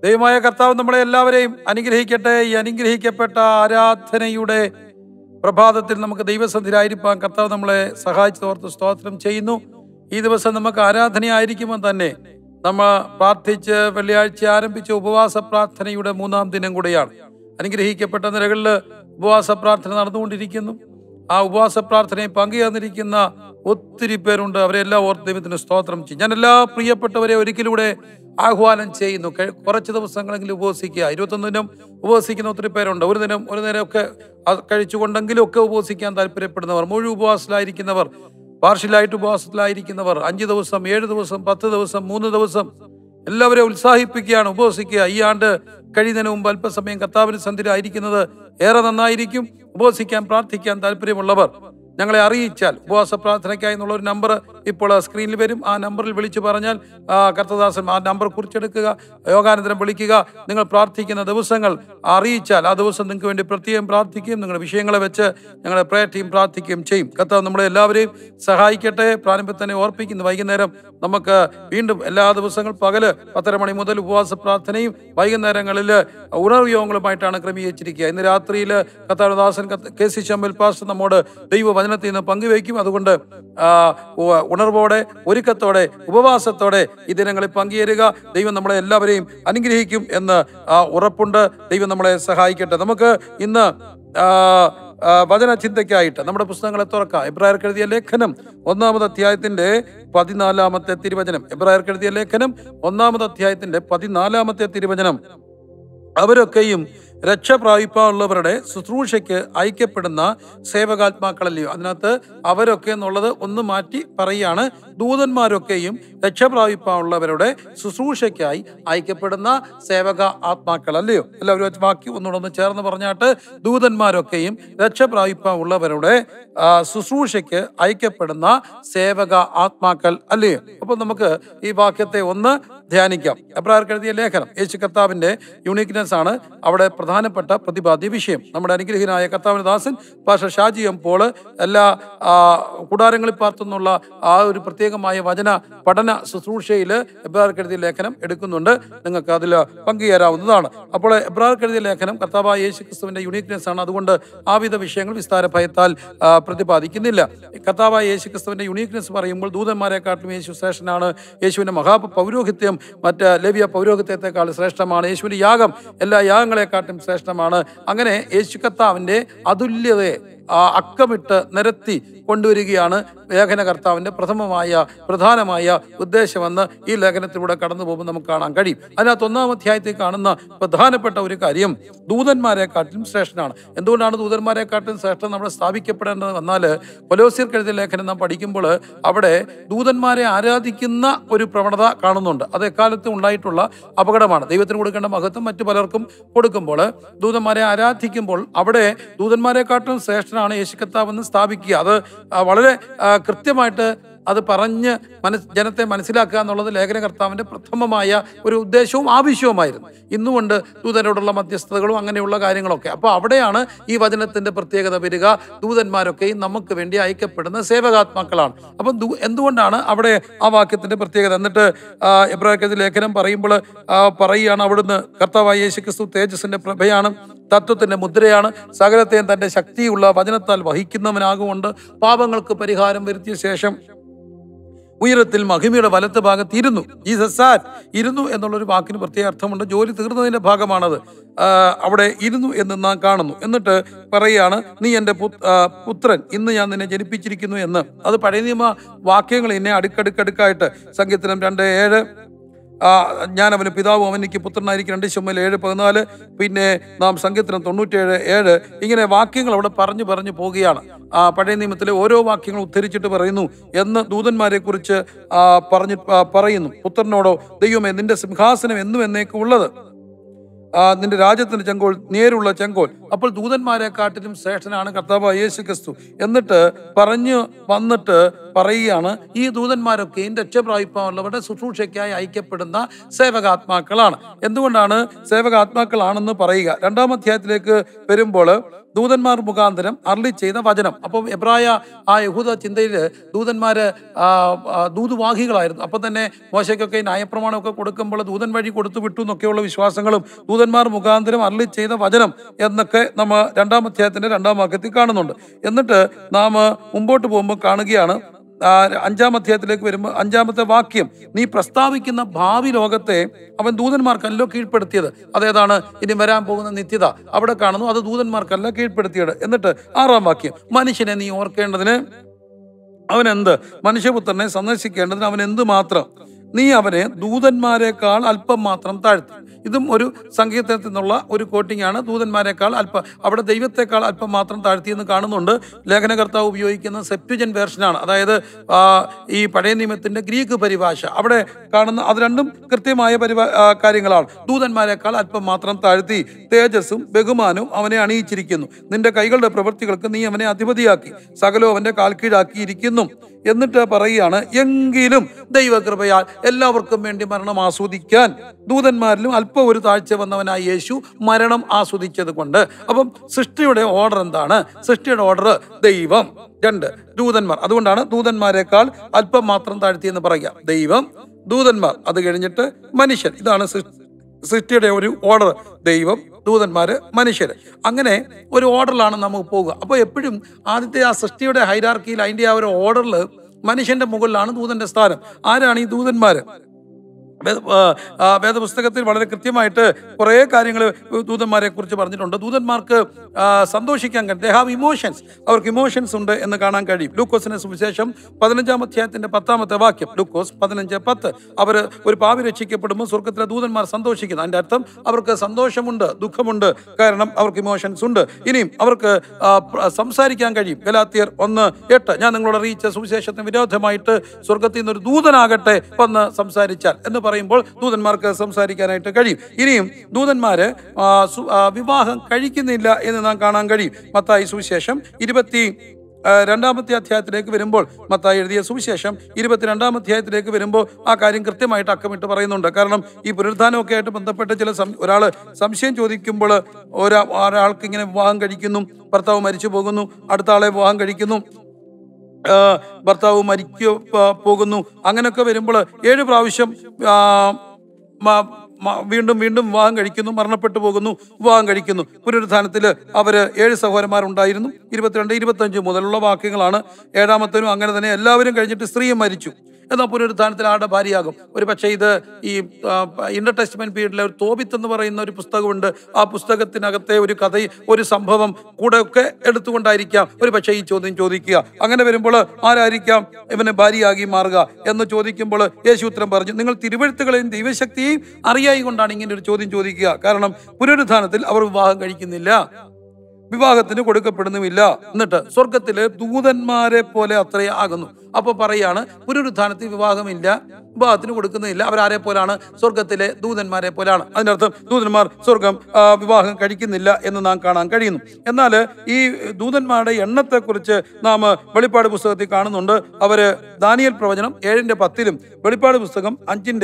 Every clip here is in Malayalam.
ദൈവമായ കർത്താവ് നമ്മളെ എല്ലാവരെയും അനുഗ്രഹിക്കട്ടെ. ഈ അനുഗ്രഹിക്കപ്പെട്ട ആരാധനയുടെ പ്രഭാതത്തിൽ നമുക്ക് ദൈവസന്നിധിയിലായിരിക്കാൻ കർത്താവ് നമ്മളെ സഹായിച്ചതോർത്ത് സ്തോത്രം ചെയ്യുന്നു. ഈ ദിവസം നമുക്ക് ആരാധനയായിരിക്കുമ്പോൾ തന്നെ നമ്മൾ പ്രാർത്ഥിച്ച് വെള്ളിയാഴ്ച ആരംഭിച്ച ഉപവാസ പ്രാർത്ഥനയുടെ 3-ാം ദിനം കൂടെയാണ്. അനുഗ്രഹിക്കപ്പെട്ട നിലകളിൽ ഉപവാസ പ്രാർത്ഥന നടന്നുകൊണ്ടിരിക്കുന്നു. ആ ഉപവാസ പ്രാർത്ഥനയിൽ പങ്കുചേർന്നിരിക്കുന്ന ഒത്തിരി പേരുണ്ട്. അവരെല്ലാം ഓർത്ത് ദൈവത്തിന് സ്തോത്രം ചെയ്യും. ഞാൻ എല്ലാ പ്രിയപ്പെട്ടവരെ ഒരിക്കലൂടെ ആഹ്വാനം ചെയ്യുന്നു. കുറച്ച് ദിവസങ്ങളെങ്കിലും ഉപവസിക്കുക. 21 ദിനം ഉപവസിക്കുന്ന ഒത്തിരി പേരുണ്ട്. ഒരു നേരമൊക്കെ കഴിച്ചുകൊണ്ടെങ്കിലും ഒക്കെ ഉപവസിക്കാൻ താല്പര്യപ്പെടുന്നവർ, മുഴുവൻ ഉപവാസത്തിലായിരിക്കുന്നവർ, പാർഷ്യലായിട്ട് ഉപവാസത്തിലായിരിക്കുന്നവർ, 5 ദിവസം, 7 ദിവസം, 10 ദിവസം, 3 ദിവസം, എല്ലാവരെയും ഉത്സാഹിപ്പിക്കുകയാണ്. ഉപവസിക്കുക. ഈ ആണ്ട് കഴിയുന്നതിന് മുമ്പ് അല്പസമയം കർത്താവിന്റെ സന്നിധിയിലായിരിക്കുന്നത് ഏറെ നന്നായിരിക്കും. ഉപവസിക്കാൻ, പ്രാർത്ഥിക്കാൻ താല്പര്യമുള്ളവർ ഞങ്ങളെ അറിയിച്ചാൽ ഉപവാസ പ്രാർത്ഥനയ്ക്കായി എന്നുള്ള ഒരു നമ്പർ ഇപ്പോൾ സ്ക്രീനിൽ വരും. ആ നമ്പറിൽ വിളിച്ചു പറഞ്ഞാൽ കർത്തദാസൻ ആ നമ്പർ കുറിച്ചെടുക്കുക, യോഗാനന്തരം വിളിക്കുക. നിങ്ങൾ പ്രാർത്ഥിക്കുന്ന ദിവസങ്ങൾ അറിയിച്ചാൽ ആ ദിവസം നിങ്ങൾക്ക് വേണ്ടി പ്രത്യേകം പ്രാർത്ഥിക്കുകയും നിങ്ങളുടെ വിഷയങ്ങളെ വെച്ച് ഞങ്ങളുടെ പ്രയർ ടീം പ്രാർത്ഥിക്കുകയും ചെയ്യും. കർത്താവ് നമ്മളെ എല്ലാവരെയും സഹായിക്കട്ടെ. പ്രാരംഭത്തിൽ തന്നെ ഓർപ്പിക്കുന്നു, വൈകുന്നേരം നമുക്ക് വീണ്ടും എല്ലാ ദിവസങ്ങളും പകല് 10:30 മണി മുതൽ ഉപവാസ പ്രാർത്ഥനയും വൈകുന്നേരങ്ങളിൽ ഉണർവ് യോഗങ്ങളുമായിട്ടാണ് ക്രമീകരിച്ചിരിക്കുക. ഇന്ന് രാത്രിയിൽ കർത്താവദാസൻ KC ശമ്പൽ പാസ്റ്റർ നമ്മോട് ദൈവവചനത്തിൽ നിന്ന് പങ്കുവയ്ക്കും. അതുകൊണ്ട് ഉണർവോടെ, ഒരുക്കത്തോടെ, ഉപവാസത്തോടെ ഈ ദിനങ്ങളിൽ പങ്കുചേരുക. ദൈവം നമ്മളെ എല്ലാവരെയും അനുഗ്രഹിക്കും എന്ന് ഉറപ്പുണ്ട്. ദൈവം നമ്മളെ സഹായിക്കട്ടെ. നമുക്ക് ഇന്ന് വചന ചിന്തയ്ക്കായിട്ട് നമ്മുടെ പുസ്തകങ്ങളെ തുറക്കാം. എബ്രായർക്ക് എഴുതിയ ലേഖനം 1-ാമത് അധ്യായത്തിന്റെ 14-ാമത്തെ തിരുവചനം. എബ്രായർക്ക് എഴുതിയ ലേഖനം 1-ാമത് അധ്യായത്തിന്റെ 14-ാമത്തെ തിരുവചനം. അവരൊക്കെയും രക്ഷ പ്രാപിപ്പാനുള്ളവരുടെ ശുശ്രൂഷയ്ക്ക് അയക്കപ്പെടുന്ന സേവകാത്മാക്കളല്ലയോ. അതിനകത്ത് അവരൊക്കെ എന്നുള്ളത് ഒന്ന് മാറ്റി പറയുകയാണ്. ദൂതന്മാരൊക്കെയും രക്ഷ പ്രാപിപ്പാനുള്ളവരുടെ ശുശ്രൂഷയ്ക്കായി അയക്കപ്പെടുന്ന സേവക ആത്മാക്കൾ അല്ലയോ. എല്ലാവരും വാക്യം ഒന്നുകൂടെ ചേർന്ന് പറഞ്ഞാട്ട്, ദൂതന്മാരൊക്കെയും രക്ഷ പ്രാപിപ്പാനുള്ളവരുടെ ശുശ്രൂഷയ്ക്ക് അയക്കപ്പെടുന്ന സേവക ആത്മാക്കൾ അല്ലയോ. അപ്പോൾ നമുക്ക് ഈ വാക്യത്തെ ഒന്ന് ധ്യാനിക്കാം. എബ്രായർക്ക് എഴുതിയ ലേഖനം യേശു കർത്താവിന്റെ യൂണിക്നെസ് ആണ് അവിടെ പ്രധാനപ്പെട്ട പ്രതിപാദ്യ വിഷയം. നമ്മുടെ അനുഗ്രഹീനായ കർത്താവിന്റെ ദാസൻ പാസ്റ്റർ ഷാജി എം പോള് എല്ലാ കൂടാരങ്ങളിൽ പാർത്തുന്നുള്ള ആ ഒരു പ്രത്യേകമായ വചന പഠന ശുശ്രൂഷയിൽ എബ്രായർക്ക് എഴുതിയ ലേഖനം എടുക്കുന്നുണ്ട്. നിങ്ങൾക്ക് അതിൽ പങ്കുചേരാവുന്നതാണ്. അപ്പോൾ എബ്രായർക്ക് എഴുതിയ ലേഖനം കർത്താവായ യേശു ക്രിസ്തുവിന്റെ യൂണിക്നെസ് ആണ്. അതുകൊണ്ട് ആവിധ വിഷയങ്ങൾ വിസ്താര ഭയത്താൽ പ്രതിപാദിക്കുന്നില്ല. കർത്താവായ യേശു ക്രിസ്തുവിന്റെ യൂണിക്നെസ് പറയുമ്പോൾ ദൂതന്മാരെക്കാട്ടും യേശു ശ്രേഷ്ഠനാണ്. യേശുവിന്റെ മഹാപൗരോഹിത്യം മറ്റ് ലേവ്യ പൗരോഹിത്യത്തെക്കാൾ ശ്രേഷ്ഠമാണ്. യേശുവിന്റെ യാഗം എല്ലാ യാഗങ്ങളെക്കാട്ടും ശ്രേഷ്ഠമാണ്. അങ്ങനെ യേശു കർത്താവിന്റെ അതുല്യതയെ അക്കമിട്ട് നിരത്തി കൊണ്ടുവരികയാണ് ലേഖനകർത്താവിന്റെ പ്രധാനമായ ഉദ്ദേശമെന്ന് ഈ ലേഖനത്തിലൂടെ കടന്നു പോകുമ്പോൾ നമുക്ക് കാണാൻ കഴിയും. അതിനകത്ത് 1-ാം അധ്യായത്തിൽ കാണുന്ന പ്രധാനപ്പെട്ട ഒരു കാര്യം ദൂതന്മാരെക്കാട്ടിലും ശ്രേഷ്ഠനാണ്. എന്തുകൊണ്ടാണ് ദൂതന്മാരെക്കാട്ടിലും ശ്രേഷ്ഠം നമ്മൾ സ്ഥാപിക്കപ്പെടേണ്ടത് വന്നാൽ, കൊലോസ്യർക്ക് എഴുതിയ ലേഖനം നാം പഠിക്കുമ്പോൾ അവിടെ ദൂതന്മാരെ ആരാധിക്കുന്ന ഒരു പ്രവണത കാണുന്നുണ്ട്. അത് എക്കാലത്തും ഉണ്ടായിട്ടുള്ള അപകടമാണ്. ദൈവത്തിന് കൊടുക്കേണ്ട മഹത്വം മറ്റു പലർക്കും കൊടുക്കുമ്പോൾ ദൂതന്മാരെ ആരാധിക്കുമ്പോൾ അവിടെ ദൂതന്മാരെക്കാട്ടിലും ശ്രേഷ്ഠനാണ് യേശു കർത്താവെന്ന് സ്ഥാപിക്കുക. അത് വളരെ കൃത്യമായിട്ട് അത് പറഞ്ഞ് ജനത്തെ മനസ്സിലാക്കുക എന്നുള്ളത് ലേഖനകർത്താവിന്റെ പ്രഥമമായ ഒരു ഉദ്ദേശവും ആവശ്യവുമായിരുന്നു. ഇന്നുകൊണ്ട് ദൂതരോടുള്ള മധ്യസ്ഥതകളും അങ്ങനെയുള്ള കാര്യങ്ങളൊക്കെ. അപ്പോൾ അവിടെയാണ് ഈ വചനത്തിന്റെ പ്രത്യേകത വരിക. ദൂതന്മാരൊക്കെയും നമുക്ക് വേണ്ടി അയക്കപ്പെടുന്ന സേവകാത്മാക്കളാണ്. അപ്പം എന്തുകൊണ്ടാണ് അവിടെ ആ വാക്യത്തിന്റെ പ്രത്യേകത? എന്നിട്ട് എബ്രായർക്ക് ലേഖനം പറയുമ്പോൾ പറയുകയാണ്, അവിടുന്ന് കർത്താവായ യേശു ക്രിസ്തു തേജസ്സിന്റെ പ്രഭയാണ്, തത്വത്തിന്റെ മുദ്രയാണ്, സകലത്തെയും തന്റെ ശക്തിയുള്ള വചനത്താൽ വഹിക്കുന്നവനാകുകൊണ്ട് പാപങ്ങൾക്ക് പരിഹാരം വരുത്തിയ ശേഷം ഉയരത്തിൽ മഹിമയുടെ വലത്ത് ഭാഗത്ത് ഇരുന്നു. ജീസസ് സാറ്റ്, ഇരുന്നു എന്നുള്ളൊരു വാക്കിന് പ്രത്യേക അർത്ഥമുണ്ട്. ജോലി തീർന്നതിന്റെ ഭാഗമാണത്. അവിടെ ഇരുന്നു എന്ന് നാം കാണുന്നു. എന്നിട്ട് പറയുകയാണ്, നീ എൻ്റെ പുത്രൻ, ഇന്ന് ഞാൻ നിന്നെ ജനിപ്പിച്ചിരിക്കുന്നു എന്ന്. അത് പഴയ നിയമ വാക്യങ്ങൾ എന്നെ അടുക്കടുക്കടുക്കായിട്ട് സങ്കീർത്തനം 2:7, ഞാൻ അവന് പിതാവും അവൻ എനിക്ക് പുത്രനായിരിക്കും 2 ശമൂവേൽ 7:14, പിന്നെ നാം സങ്കീർത്തനം 97:7, ഇങ്ങനെ വാക്യങ്ങൾ അവിടെ പറഞ്ഞു പോവുകയാണ്. പഴയ നിയമത്തിലെ ഓരോ വാക്യങ്ങൾ ഉദ്ധരിച്ചിട്ട് പറയുന്നു എന്ന് ദൂതന്മാരെ കുറിച്ച് പറയുന്നു. പുത്രനോടോ, ദൈവമേ നിന്റെ സിംഹാസനം എന്നും എന്നേക്കും ഉള്ളത്, നിന്റെ രാജ്യത്തിന്റെ ചെങ്കോൽ നേരുള്ള ചെങ്കോൽ. അപ്പോൾ ദൂതന്മാരെക്കാട്ടിലും ശ്രേഷ്ഠനാണ് കർത്താവായ യേശു ക്രിസ്തു. എന്നിട്ട് പറഞ്ഞു വന്നിട്ട് പറയുകയാണ്, ഈ ദൂതന്മാരൊക്കെയും രക്ഷ പ്രാപിപ്പാനുള്ളവരുടെ ശുശ്രൂഷയ്ക്കായി അയക്കപ്പെടുന്ന സേവകാത്മാക്കളാണ്. എന്തുകൊണ്ടാണ് സേവകാത്മാക്കളാണെന്ന് പറയുക? 2-ാം അധ്യായത്തിലേക്ക് വരുമ്പോൾ ദൂതന്മാർ മുഖാന്തരം അരുളി ചെയ്ത വചനം. അപ്പം എബ്രായ യഹൂദ ചിന്തയിൽ ദൂതന്മാര് ദൂതുവാഹികളായിരുന്നു. അപ്പം തന്നെ മോശയ്ക്കൊക്കെ ന്യായപ്രമാണമൊക്കെ കൊടുക്കുമ്പോൾ ദൂതൻ വഴി കൊടുത്തു വിട്ടു എന്നൊക്കെയുള്ള വിശ്വാസങ്ങളും ദൂതന്മാർ മുഖാന്തരം അരുളി ചെയ്ത വചനം എന്നൊക്കെ നമ്മൾ 2-ാം അധ്യായത്തിന്റെ 2-ാം വാക്യത്തിൽ കാണുന്നുണ്ട്. എന്നിട്ട് നാം മുമ്പോട്ട് പോകുമ്പോൾ കാണുകയാണ്, 5-ാം അധ്യായത്തിലേക്ക് വരുമ്പോൾ 5-ാമത്തെ വാക്യം, നീ പ്രസ്താവിക്കുന്ന ഭാവി ലോകത്തെ അവൻ ദൂതന്മാർക്കല്ലോ കീഴ്പ്പെടുത്തിയത്. അതേതാണ്? ഇനി വരാൻ പോകുന്ന നിത്യത അവിടെ കാണുന്നു. അത് ദൂതന്മാർക്കല്ല കീഴ്പ്പെടുത്തിയത്. എന്നിട്ട് 6-ാം വാക്യം, മനുഷ്യനെ നീ ഓർക്കേണ്ടതിന് അവൻ എന്ത്? മനുഷ്യപുത്രനെ സന്ദർശിക്കേണ്ടതിന് അവൻ എന്ത് മാത്രം? നീ അവനെ ദൂതന്മാരെക്കാൾ അല്പം മാത്രം താഴ്ത്തി. ഇതും ഒരു സങ്കീർത്തനത്തിൽ നിന്നുള്ള ഒരു കോട്ടിംഗ് ആണ്. ദൂതന്മാരെക്കാൾ അല്പം, അവിടെ ദൈവത്തെക്കാൾ അല്പം മാത്രം താഴ്ത്തിയെന്ന് കാണുന്നുണ്ട്. ലേഖനകർത്താവ് ഉപയോഗിക്കുന്ന സെപ്റ്റുജൻ വേർഷനാണ്. അതായത് ഈ പഴയ നിയമത്തിന്റെ ഗ്രീക്ക് പരിഭാഷ അവിടെ കാണുന്ന അത് രണ്ടും കൃത്യമായ കാര്യങ്ങളാണ്. ദൂതന്മാരെക്കാൾ അല്പം മാത്രം താഴ്ത്തി, തേജസ്സും ബഹുമാനവും അവനെ അണിയിച്ചിരിക്കുന്നു. നിന്റെ കൈകളുടെ പ്രവൃത്തികൾക്ക് നീ അവനെ അധിപതിയാക്കി, സകലവും അവന്റെ കാൽക്കീഴാക്കിയിരിക്കുന്നു. എന്നിട്ട് പറയുകയാണ്, എങ്കിലും ദൈവകൃപയാൽ എല്ലാവർക്കും വേണ്ടി മരണം ആസ്വദിക്കാൻ ദൂതന്മാരിലും അല്പം ഒരു താഴ്ച വന്നവനായ യേശു മരണം ആസ്വദിച്ചത് കൊണ്ട്. അപ്പം സൃഷ്ടിയുടെ ഓർഡർ എന്താണ്? സൃഷ്ടിയുടെ ഓർഡർ ദൈവം, 2 ദൂതന്മാർ. അതുകൊണ്ടാണ് ദൂതന്മാരെക്കാൾ അല്പം മാത്രം താഴ്ത്തിയെന്ന് പറയുക. ദൈവം, ദൂതന്മാർ, അത് കഴിഞ്ഞിട്ട് മനുഷ്യൻ. ഇതാണ് സൃഷ്ടിയുടെ ഒരു ഓർഡർ. ദൈവം, ദൂതന്മാര്, മനുഷ്യര്. അങ്ങനെ ഒരു ഓർഡറിലാണ് നമുക്ക് പോകുക. അപ്പോൾ എപ്പോഴും ആദ്യത്തെ ആ സൃഷ്ടിയുടെ ഹൈറാർക്കിയിൽ അതിൻ്റെ ആ ഒരു ഓർഡറിൽ മനുഷ്യന്റെ മുകളിലാണ് ദൂതന്റെ സ്ഥാനം. ആരാണ് ഈ ദൂതന്മാര്? വേദപുസ്തകത്തിൽ വളരെ കൃത്യമായിട്ട് കുറേ കാര്യങ്ങൾ ദൂതന്മാരെ കുറിച്ച് പറഞ്ഞിട്ടുണ്ട്. ദൂതന്മാർക്ക് സന്തോഷിക്കാൻ കഴിയും. They have emotions. അവർക്ക് ഇമോഷൻസ് ഉണ്ട് എന്ന് കാണാൻ കഴിയും. ലൂക്കോസിന്റെ സുവിശേഷം 15-ാം അധ്യായത്തിന്റെ 10-ാമത്തെ വാക്യം, ലൂക്കോസ് 15:10, അവർ ഒരു പാപി രക്ഷിക്കപ്പെടുമ്പോൾ സ്വർഗത്തിലെ ദൂതന്മാർ സന്തോഷിക്കുന്നു. അതിന്റെ അർത്ഥം അവർക്ക് സന്തോഷമുണ്ട്, ദുഃഖമുണ്ട്, കാരണം അവർക്ക് ഇമോഷൻസ് ഉണ്ട്. ഇനിയും അവർക്ക് സംസാരിക്കാൻ കഴിയും. ഗലാത്യർ 1:8, ഞാൻ നിങ്ങളോട് അറിയിച്ച സുവിശേഷത്തിന് വിരോധമായിട്ട് സ്വർഗത്തിൽ നിന്നൊരു ദൂതനാകട്ടെ വന്ന് സംസാരിച്ചാൽ എന്ന് പറയുമ്പോൾ ദൂതന്മാർക്ക് സംസാരിക്കാനായിട്ട് കഴിയും. ഇനിയും ദൂതന്മാര് വിവാഹം കഴിക്കുന്നില്ല എന്ന് നാം കാണാൻ കഴിയും. മത്തായി സുവിശേഷം 22-ാമത്തെ അധ്യായത്തിലേക്ക് വരുമ്പോൾ, മത്തായി എഴുതിയ സുവിശേഷം 22-ാം അധ്യായത്തിലേക്ക് വരുമ്പോൾ ആ കാര്യം കൃത്യമായിട്ട് അക്കമിട്ട് പറയുന്നുണ്ട്. കാരണം ഈ പുനരുത്ഥാനമൊക്കെ ആയിട്ട് ബന്ധപ്പെട്ട് ഒരാൾ സംശയം ചോദിക്കുമ്പോൾ ഒരാൾക്ക് ഇങ്ങനെ വിവാഹം കഴിക്കുന്നു, ഭർത്താവ് മരിച്ചു പോകുന്നു, അടുത്ത ആളെ വിവാഹം കഴിക്കുന്നു, ഭർത്താവ് പോകുന്നു. അങ്ങനെയൊക്കെ വരുമ്പോൾ 7 പ്രാവശ്യം വീണ്ടും വീണ്ടും വിവാഹം കഴിക്കുന്നു, മരണപ്പെട്ടു പോകുന്നു, വിവാഹം കഴിക്കുന്നു. പുനരുത്ഥാനത്തിൽ അവര് 7 സഹോദരന്മാരുണ്ടായിരുന്നു. 22, 25 മുതലുള്ള വാക്യങ്ങളാണ്. 7-ാമത്തേനും അങ്ങനെ തന്നെ. എല്ലാവരും കഴിഞ്ഞിട്ട് സ്ത്രീയും മരിച്ചു. എന്നാൽ പുനരുത്ഥാനത്തിൽ ആരുടെ ഭാര്യയാകും? ഒരു പക്ഷേ ഇത് ഈ ഇന്റർ ടെസ്റ്റ്മെന്റ് പീരീഡിലെ ഒരു തോബിത്ത് എന്ന് പറയുന്ന ഒരു പുസ്തകമുണ്ട്. ആ പുസ്തകത്തിനകത്തെ ഒരു കഥ, ഒരു സംഭവം കൂടെ ഒക്കെ എടുത്തുകൊണ്ടായിരിക്കാം ഒരു പക്ഷേ ഈ ചോദ്യം ചോദിക്കുക. അങ്ങനെ വരുമ്പോൾ ആരായിരിക്കാം ഇവന് ഭാര്യയാകി മാറുക എന്ന് ചോദിക്കുമ്പോൾ യേശു ഉത്തരം പറഞ്ഞു, നിങ്ങൾ തിരുവെഴുത്തുകളെയും ദൈവശക്തിയെയും അറിയായി കൊണ്ടാണ് ഇങ്ങനെ ഒരു ചോദ്യം ചോദിക്കുക. കാരണം പുനരുത്ഥാനത്തിൽ അവർ വിവാഹം കഴിക്കുന്നില്ല, വിവാഹത്തിന് കൊടുക്കപ്പെടുന്നുമില്ല. എന്നിട്ട് സ്വർഗത്തിലെ ദൂതന്മാരെ പോലെ അത്രേ ആകുന്നു. അപ്പൊ പറയാണ്, പുനരുത്ഥാനത്തിൽ വിവാഹമില്ല, വിവാഹത്തിന് കൊടുക്കുന്നില്ല. അവരാരെ പോലാണ്? സ്വർഗത്തിലെ ദൂതന്മാരെ പോലാണ്. അതിനർത്ഥം ദൂതന്മാർ സ്വർഗം വിവാഹം കഴിക്കുന്നില്ല എന്ന് നാം കാണാൻ കഴിയുന്നു. എന്നാൽ ഈ ദൂതന്മാരുടെ എണ്ണത്തെക്കുറിച്ച് നാം വെളിപ്പാട് പുസ്തകത്തിൽ കാണുന്നുണ്ട്. അവര് ദാനിയേൽ പ്രവചനം 7:10 വെളിപ്പാട് പുസ്തകം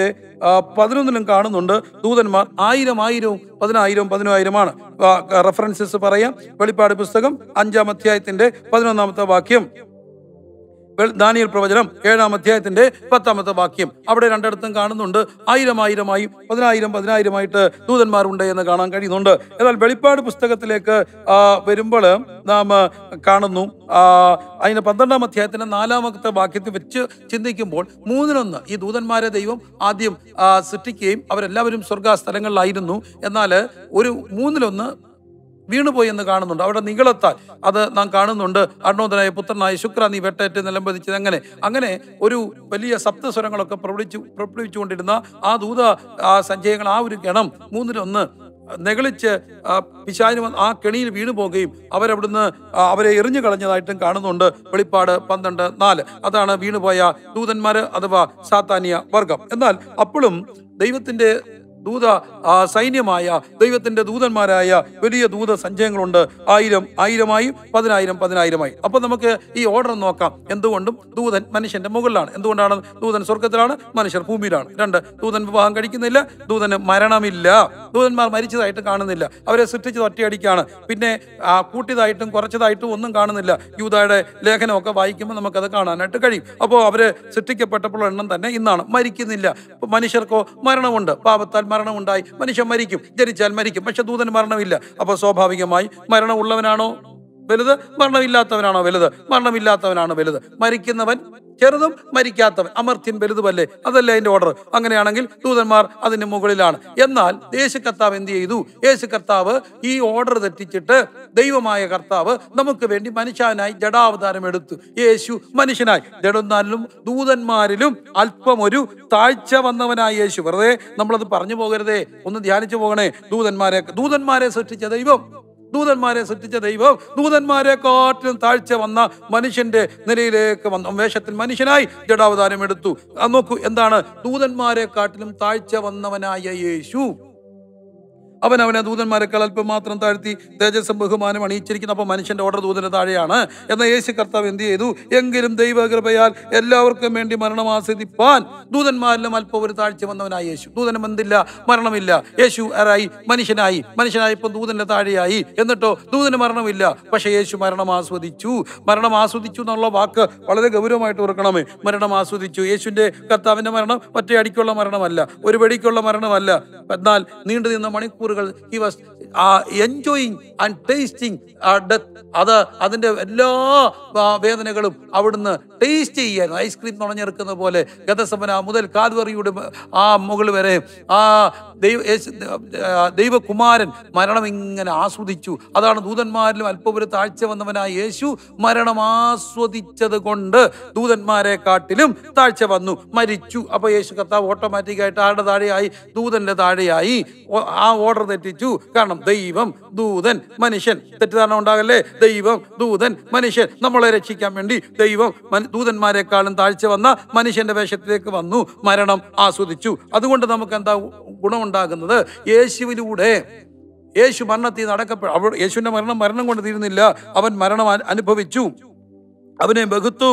5:11 കാണുന്നുണ്ട്. ദൂതന്മാർ 1000, 10,000, 10,000 റെഫറൻസസ് പറയാം. വെളിപ്പാട് പുസ്തകം 5-ാം അധ്യായത്തിന്റെ 11-ാമത്തെ വാക്യം, ദാനിയേൽ പ്രവചനം 7-ാം അധ്യായത്തിന്റെ 10-ാമത്തെ വാക്യം. അവിടെ രണ്ടിടത്തും കാണുന്നുണ്ട് 1000 10,000 ദൂതന്മാരുണ്ട് എന്ന് കാണാൻ കഴിയുന്നുണ്ട്. എന്നാൽ വെളിപ്പാട് പുസ്തകത്തിലേക്ക് വരുമ്പോൾ നാം കാണുന്നു, അതിന് 12-ാം അധ്യായത്തിന്റെ 4-ാമത്തെ വാക്യത്തിൽ വെച്ച് ചിന്തിക്കുമ്പോൾ 3-1 ഈ ദൂതന്മാരെ ദൈവം ആദ്യം സൃഷ്ടിക്കുകയും അവരെല്ലാവരും സ്വർഗസ്ഥലങ്ങളിലായിരുന്നു. എന്നാൽ ഒരു 3-1 വീണുപോയി എന്ന് കാണുന്നുണ്ട്. അവിടെ നിഗളത്താൽ അത് നാം കാണുന്നുണ്ട്. അർണോദനായ പുത്രനായ ശുക്ര നീ വെട്ടേറ്റ് നിലംപതിച്ചത്. അങ്ങനെ ഒരു വലിയ സപ്തസ്വരങ്ങളൊക്കെ പ്രകടിപ്പിച്ചുകൊണ്ടിരുന്ന ആ ദൂത സഞ്ചയങ്ങൾ, ആ ഒരു ഗണം 3-1 നെകളിച്ച് പിശാചിന് ആ കെണിയിൽ വീണു പോകുകയും അവരെ എറിഞ്ഞു കളഞ്ഞതായിട്ടും കാണുന്നുണ്ട്. വെളിപ്പാട് 12:4 അതാണ് വീണുപോയ ദൂതന്മാര് അഥവാ സാത്താനിയ വർഗം. എന്നാൽ അപ്പോഴും ദൈവത്തിന്റെ ദൂത സൈന്യമായ ദൈവത്തിന്റെ ദൂതന്മാരായ വലിയ ദൂത സഞ്ചയങ്ങളുണ്ട്. 1000 1000-ആയി, 10,000 10,000-ആയി. അപ്പൊ നമുക്ക് ഈ ഓർഡർ നോക്കാം. എന്തുകൊണ്ടും ദൂതൻ മനുഷ്യന്റെ മുകളിലാണ്. എന്തുകൊണ്ടാണ്? ദൂതൻ സ്വർഗത്തിലാണ്, മനുഷ്യർ ഭൂമിയിലാണ്. 2, ദൂതൻ വിവാഹം കഴിക്കുന്നില്ല, ദൂതന് മരണമില്ല, ദൂതന്മാർ മരിച്ചതായിട്ട് കാണുന്നില്ല, അവരെ സൃഷ്ടിച്ചത് ഒറ്റയടിക്കാണ്. പിന്നെ കൂട്ടിയതായിട്ടും കുറച്ചതായിട്ടും ഒന്നും കാണുന്നില്ല. യൂദായുടെ ലേഖനമൊക്കെ വായിക്കുമ്പോൾ നമുക്കത് കാണാനായിട്ട് കഴിയും. അപ്പോൾ അവര് സൃഷ്ടിക്കപ്പെട്ടപ്പോൾ എണ്ണം തന്നെ ഇന്നാണ്. മരിക്കുന്നില്ല. മനുഷ്യർക്കോ മരണമുണ്ട്, പാപത്താൽ മരണമുണ്ടായി, മനുഷ്യൻ മരിക്കും, ജനിച്ചാൽ മരിക്കും. പക്ഷെ ദൂതന് മരണമില്ല. അപ്പോൾ സ്വാഭാവികമായി മരണമുള്ളവനാണോ വലുത്, മരണമില്ലാത്തവനാണോ വലുത്? മരണമില്ലാത്തവനാണ് വലുത്. മരിക്കുന്നവൻ ചെറുതും മരിക്കാത്തവൻ അമർത്യൻ വലുതുമല്ലേ? അതല്ലേ അതിന്റെ ഓർഡർ? അങ്ങനെയാണെങ്കിൽ ദൂതന്മാർ അതിന് മുകളിലാണ്. എന്നാൽ യേശു കർത്താവ് എന്ത് ചെയ്തു? യേശു കർത്താവ് ഈ ഓർഡർ തെറ്റിച്ചിട്ട് ദൈവമായ കർത്താവ് നമുക്ക് വേണ്ടി മനുഷ്യനായി ജഡാവതാരം എടുത്തു. യേശു മനുഷ്യനായി. ജഡന്നാലും ദൂതന്മാരിലും അല്പം ഒരു താഴ്ച വന്നവനായ യേശു. വെറുതെ നമ്മളത് പറഞ്ഞു പോകരുതേ, ഒന്ന് ധ്യാനിച്ചു പോകണേ. ദൂതന്മാരെ സൃഷ്ടിച്ച ദൈവം, ദൂതന്മാരെക്കാട്ടിലും താഴ്ച വന്ന മനുഷ്യന്റെ നിലയിലേക്ക് വന്ന വേഷത്തിൽ മനുഷ്യനായി ജഡാവതാരം എടുത്തു. നോക്കൂ, എന്താണ്? ദൂതന്മാരെക്കാട്ടിലും താഴ്ച വന്നവനായ യേശു അവനെ ദൂതന്മാരെക്കാൾ അല്പം മാത്രം താഴ്ത്തി തേജസ്സും ബഹുമാനം അണിയിച്ചിരിക്കുന്നു. അപ്പോൾ മനുഷ്യന്റെ ഓർഡർ ദൂതന് താഴെയാണ്. എന്നാൽ യേശു കർത്താവ് എന്ത് ചെയ്തു? എങ്കിലും ദൈവകൃപയാൽ എല്ലാവർക്കും വേണ്ടി മരണം ആസ്വദിപ്പാൻ ദൂതന്മാരിലും അല്പം ഒരു താഴ്ച വന്നവനായ യേശു. ദൂതന് ബന്ധില്ല, മരണമില്ല. യേശു ആരായി? മനുഷ്യനായപ്പോൾ ദൂതന്റെ താഴെയായി. എന്നിട്ടോ ദൂതന് മരണമില്ല. പക്ഷെ യേശു മരണം ആസ്വദിച്ചു എന്നുള്ള വാക്ക് വളരെ ഗൗരവമായിട്ട് ഓർക്കണമേ. മരണം ആസ്വദിച്ചു. യേശുവിന്റെ കർത്താവിന്റെ മരണം ഒറ്റയടിക്കുള്ള മരണമല്ല, ഒരു വെടിക്കുള്ള മരണമല്ല. എന്നാൽ നീണ്ടു നിന്ന മണിക്കൂർ he was enjoying and tasting death. അതിന്റെ എല്ലാ വേദനകളും അവിടുന്ന് ടേസ്റ്റ് ചെയ്യാൻ ഐസ്ക്രീം നുണഞ്ഞെടുക്കുന്ന പോലെ ഗതസമന മുതൽ കാൽവറിയുടെ മുകളിൽ വരെ ദൈവകുമാരൻ മരണം ഇങ്ങനെ ആസ്വദിച്ചു. അതാണ് ദൂതന്മാരിലും അല്പം ഒരു താഴ്ച വന്നവനായ യേശു മരണം ആസ്വദിച്ചത് കൊണ്ട് ദൂതന്മാരെ കാട്ടിലും താഴ്ച വന്നു, മരിച്ചു. അപ്പൊ യേശു കർത്താവ് ഓട്ടോമാറ്റിക്കായിട്ട് ആരുടെ താഴെയായി? ദൂതന്റെ താഴെയായി. ആ ഓർഡർ തെറ്റിച്ചു. കാരണം ദൈവം, ദൂതൻ, മനുഷ്യൻ. തെറ്റിദ്ധാരണ ഉണ്ടാകല്ലേ? ദൈവം, ദൂതൻ, മനുഷ്യൻ. നമ്മളെ രക്ഷിക്കാൻ വേണ്ടി ദൈവം ദൂതന്മാരെക്കാളും താഴ്ച വന്ന മനുഷ്യന്റെ വേഷത്തിലേക്ക് വന്നു, മരണം ആസ്വദിച്ചു. അതുകൊണ്ട് നമുക്ക് എന്താ ഗുണമുണ്ടാകുന്നത്? യേശുവിലൂടെ യേശു മരണത്തിൽ നടക്കപ്പെട്ടു. യേശുവിന്റെ മരണം കൊണ്ട് തീരുന്നില്ല. അവൻ മരണം അനുഭവിച്ചു. അവനെ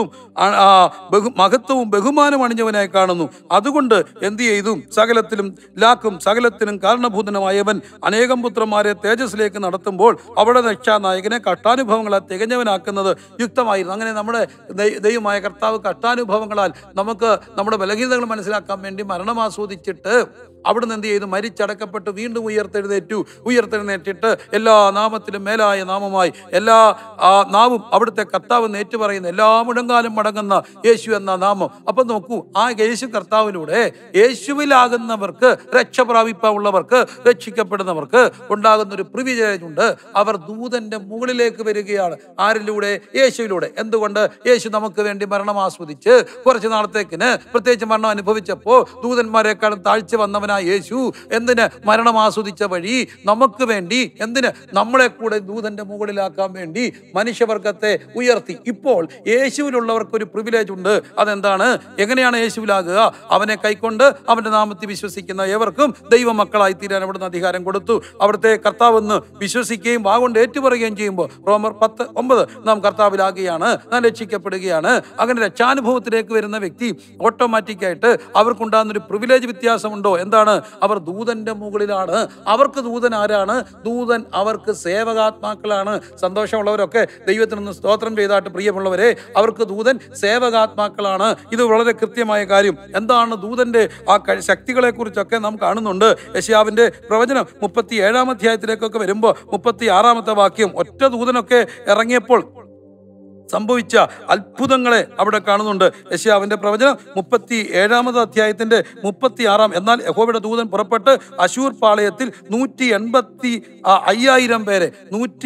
മഹത്വവും ബഹുമാനം അണിഞ്ഞവനായി കാണുന്നു. അതുകൊണ്ട് എന്ത് ചെയ്തു? സകലത്തിനും കാരണഭൂതനായവൻ അനേകം പുത്രന്മാരെ തേജസ്സിലേക്ക് നടത്തുമ്പോൾ അവിടെ രക്ഷാനായകനെ കഷ്ടാനുഭവങ്ങളാൽ തികഞ്ഞവനാക്കുന്നത് യുക്തമായിരുന്നു. അങ്ങനെ നമ്മുടെ ദൈവമായ കർത്താവ് കഷ്ടാനുഭവങ്ങളാൽ നമുക്ക് നമ്മുടെ ബലഹീനതകൾ മനസ്സിലാക്കാൻ വേണ്ടി മരണം ആസ്വദിച്ചിട്ട് അവിടുന്ന് എന്ത് ചെയ്തു? മരിച്ചടക്കപ്പെട്ട് വീണ്ടും ഉയർത്തെഴുന്നേറ്റിട്ട് എല്ലാ നാമത്തിലും മേലായ നാമമായി എല്ലാ നാവും അവിടുത്തെ കർത്താവ് ഏറ്റുപറയുന്ന എല്ലാ മുഴങ്കാലും മടങ്ങുന്ന യേശു എന്ന നാമം. അപ്പൊ നോക്കൂ, ആ യേശു കർത്താവിലൂടെ യേശുവിലാകുന്നവർക്ക്, രക്ഷ പ്രാപിപ്പുള്ളവർക്ക്, രക്ഷിക്കപ്പെടുന്നവർക്ക് ഉണ്ടാകുന്ന ഒരു പ്രിവിലേജ് ഉണ്ട്. അവർ ദൂതന്റെ മുകളിലേക്ക് വരികയാണ്. ആരിലൂടെ? യേശുവിലൂടെ. എന്തുകൊണ്ട്? യേശു നമുക്ക് വേണ്ടി മരണം ആസ്വദിച്ച് കുറച്ചു നാളത്തേക്കിന് പ്രത്യേകിച്ച് മരണം അനുഭവിച്ചപ്പോൾ ദൂതന്മാരെക്കാളും താഴ്ച വന്നവനായ യേശു എന്തിന്? മരണം ആസ്വദിച്ച വഴി നമുക്ക് വേണ്ടി എന്തിന്? നമ്മളെ കൂടെ ദൂതന്റെ മുകളിലാക്കാൻ വേണ്ടി മനുഷ്യവർഗത്തെ ഉയർത്തി. ഇപ്പോൾ യേശുവിലുള്ളവർക്ക് ഒരു പ്രിവിലേജ് ഉണ്ട്. അതെന്താണ്? എങ്ങനെയാണ് യേശുവിലാകുക? അവനെ കൈക്കൊണ്ട് അവന്റെ നാമത്തിൽ വിശ്വസിക്കുന്ന ഏവർക്കും ദൈവമക്കളായി തീരാൻ അവിടുന്ന് അധികാരം കൊടുത്തു. അവിടുത്തെ കർത്താവെന്ന് വിശ്വസിക്കുകയും വാഗൊണ്ട് ഏറ്റുപറയുകയും ചെയ്യുമ്പോൾ റോമർ 10:9 നാം കർത്താവിലാകുകയാണ്, നാം രക്ഷിക്കപ്പെടുകയാണ്. അങ്ങനെ രക്ഷാനുഭവത്തിലേക്ക് വരുന്ന വ്യക്തി ഓട്ടോമാറ്റിക്കായിട്ട് അവർക്കുണ്ടാകുന്നൊരു പ്രിവിലേജ് വ്യത്യാസമുണ്ടോ? എന്താണ്? അവർ ദൂതന്റെ മുകളിലാണ്. അവർക്ക് ദൂതൻ ആരാണ്? ദൂതൻ അവർക്ക് സേവകാത്മാക്കളാണ്. സന്തോഷമുള്ളവരൊക്കെ ദൈവത്തിനൊന്ന് സ്തോത്രം ചെയ്താട്ട് പ്രിയമുള്ളവരെ, അവർക്ക് ദൂതൻ സേവകാത്മാക്കളാണ്. ഇത് വളരെ കൃത്യമായ കാര്യം. എന്താണ് ദൂതന്റെ ആ ശക്തികളെ കുറിച്ചൊക്കെ നാം കാണുന്നുണ്ട്. യെശയ്യാവിന്റെ പ്രവചനം 37-ാം അധ്യായത്തിലേക്കൊക്കെ വരുമ്പോൾ 36-ാമത്തെ വാക്യം, ഒറ്റ ദൂതനൊക്കെ ഇറങ്ങിയപ്പോൾ സംഭവിച്ച അത്ഭുതങ്ങളെ അവിടെ കാണുന്നുണ്ട്. യെശയ്യാവിന്റെ പ്രവചനം 37-ാമത്തെ അധ്യായത്തിന്റെ 36. എന്നാൽ യഹോവയുടെ ദൂതൻ പുറപ്പെട്ട് അശൂർ പാളയത്തിൽ 185,000 പേരെ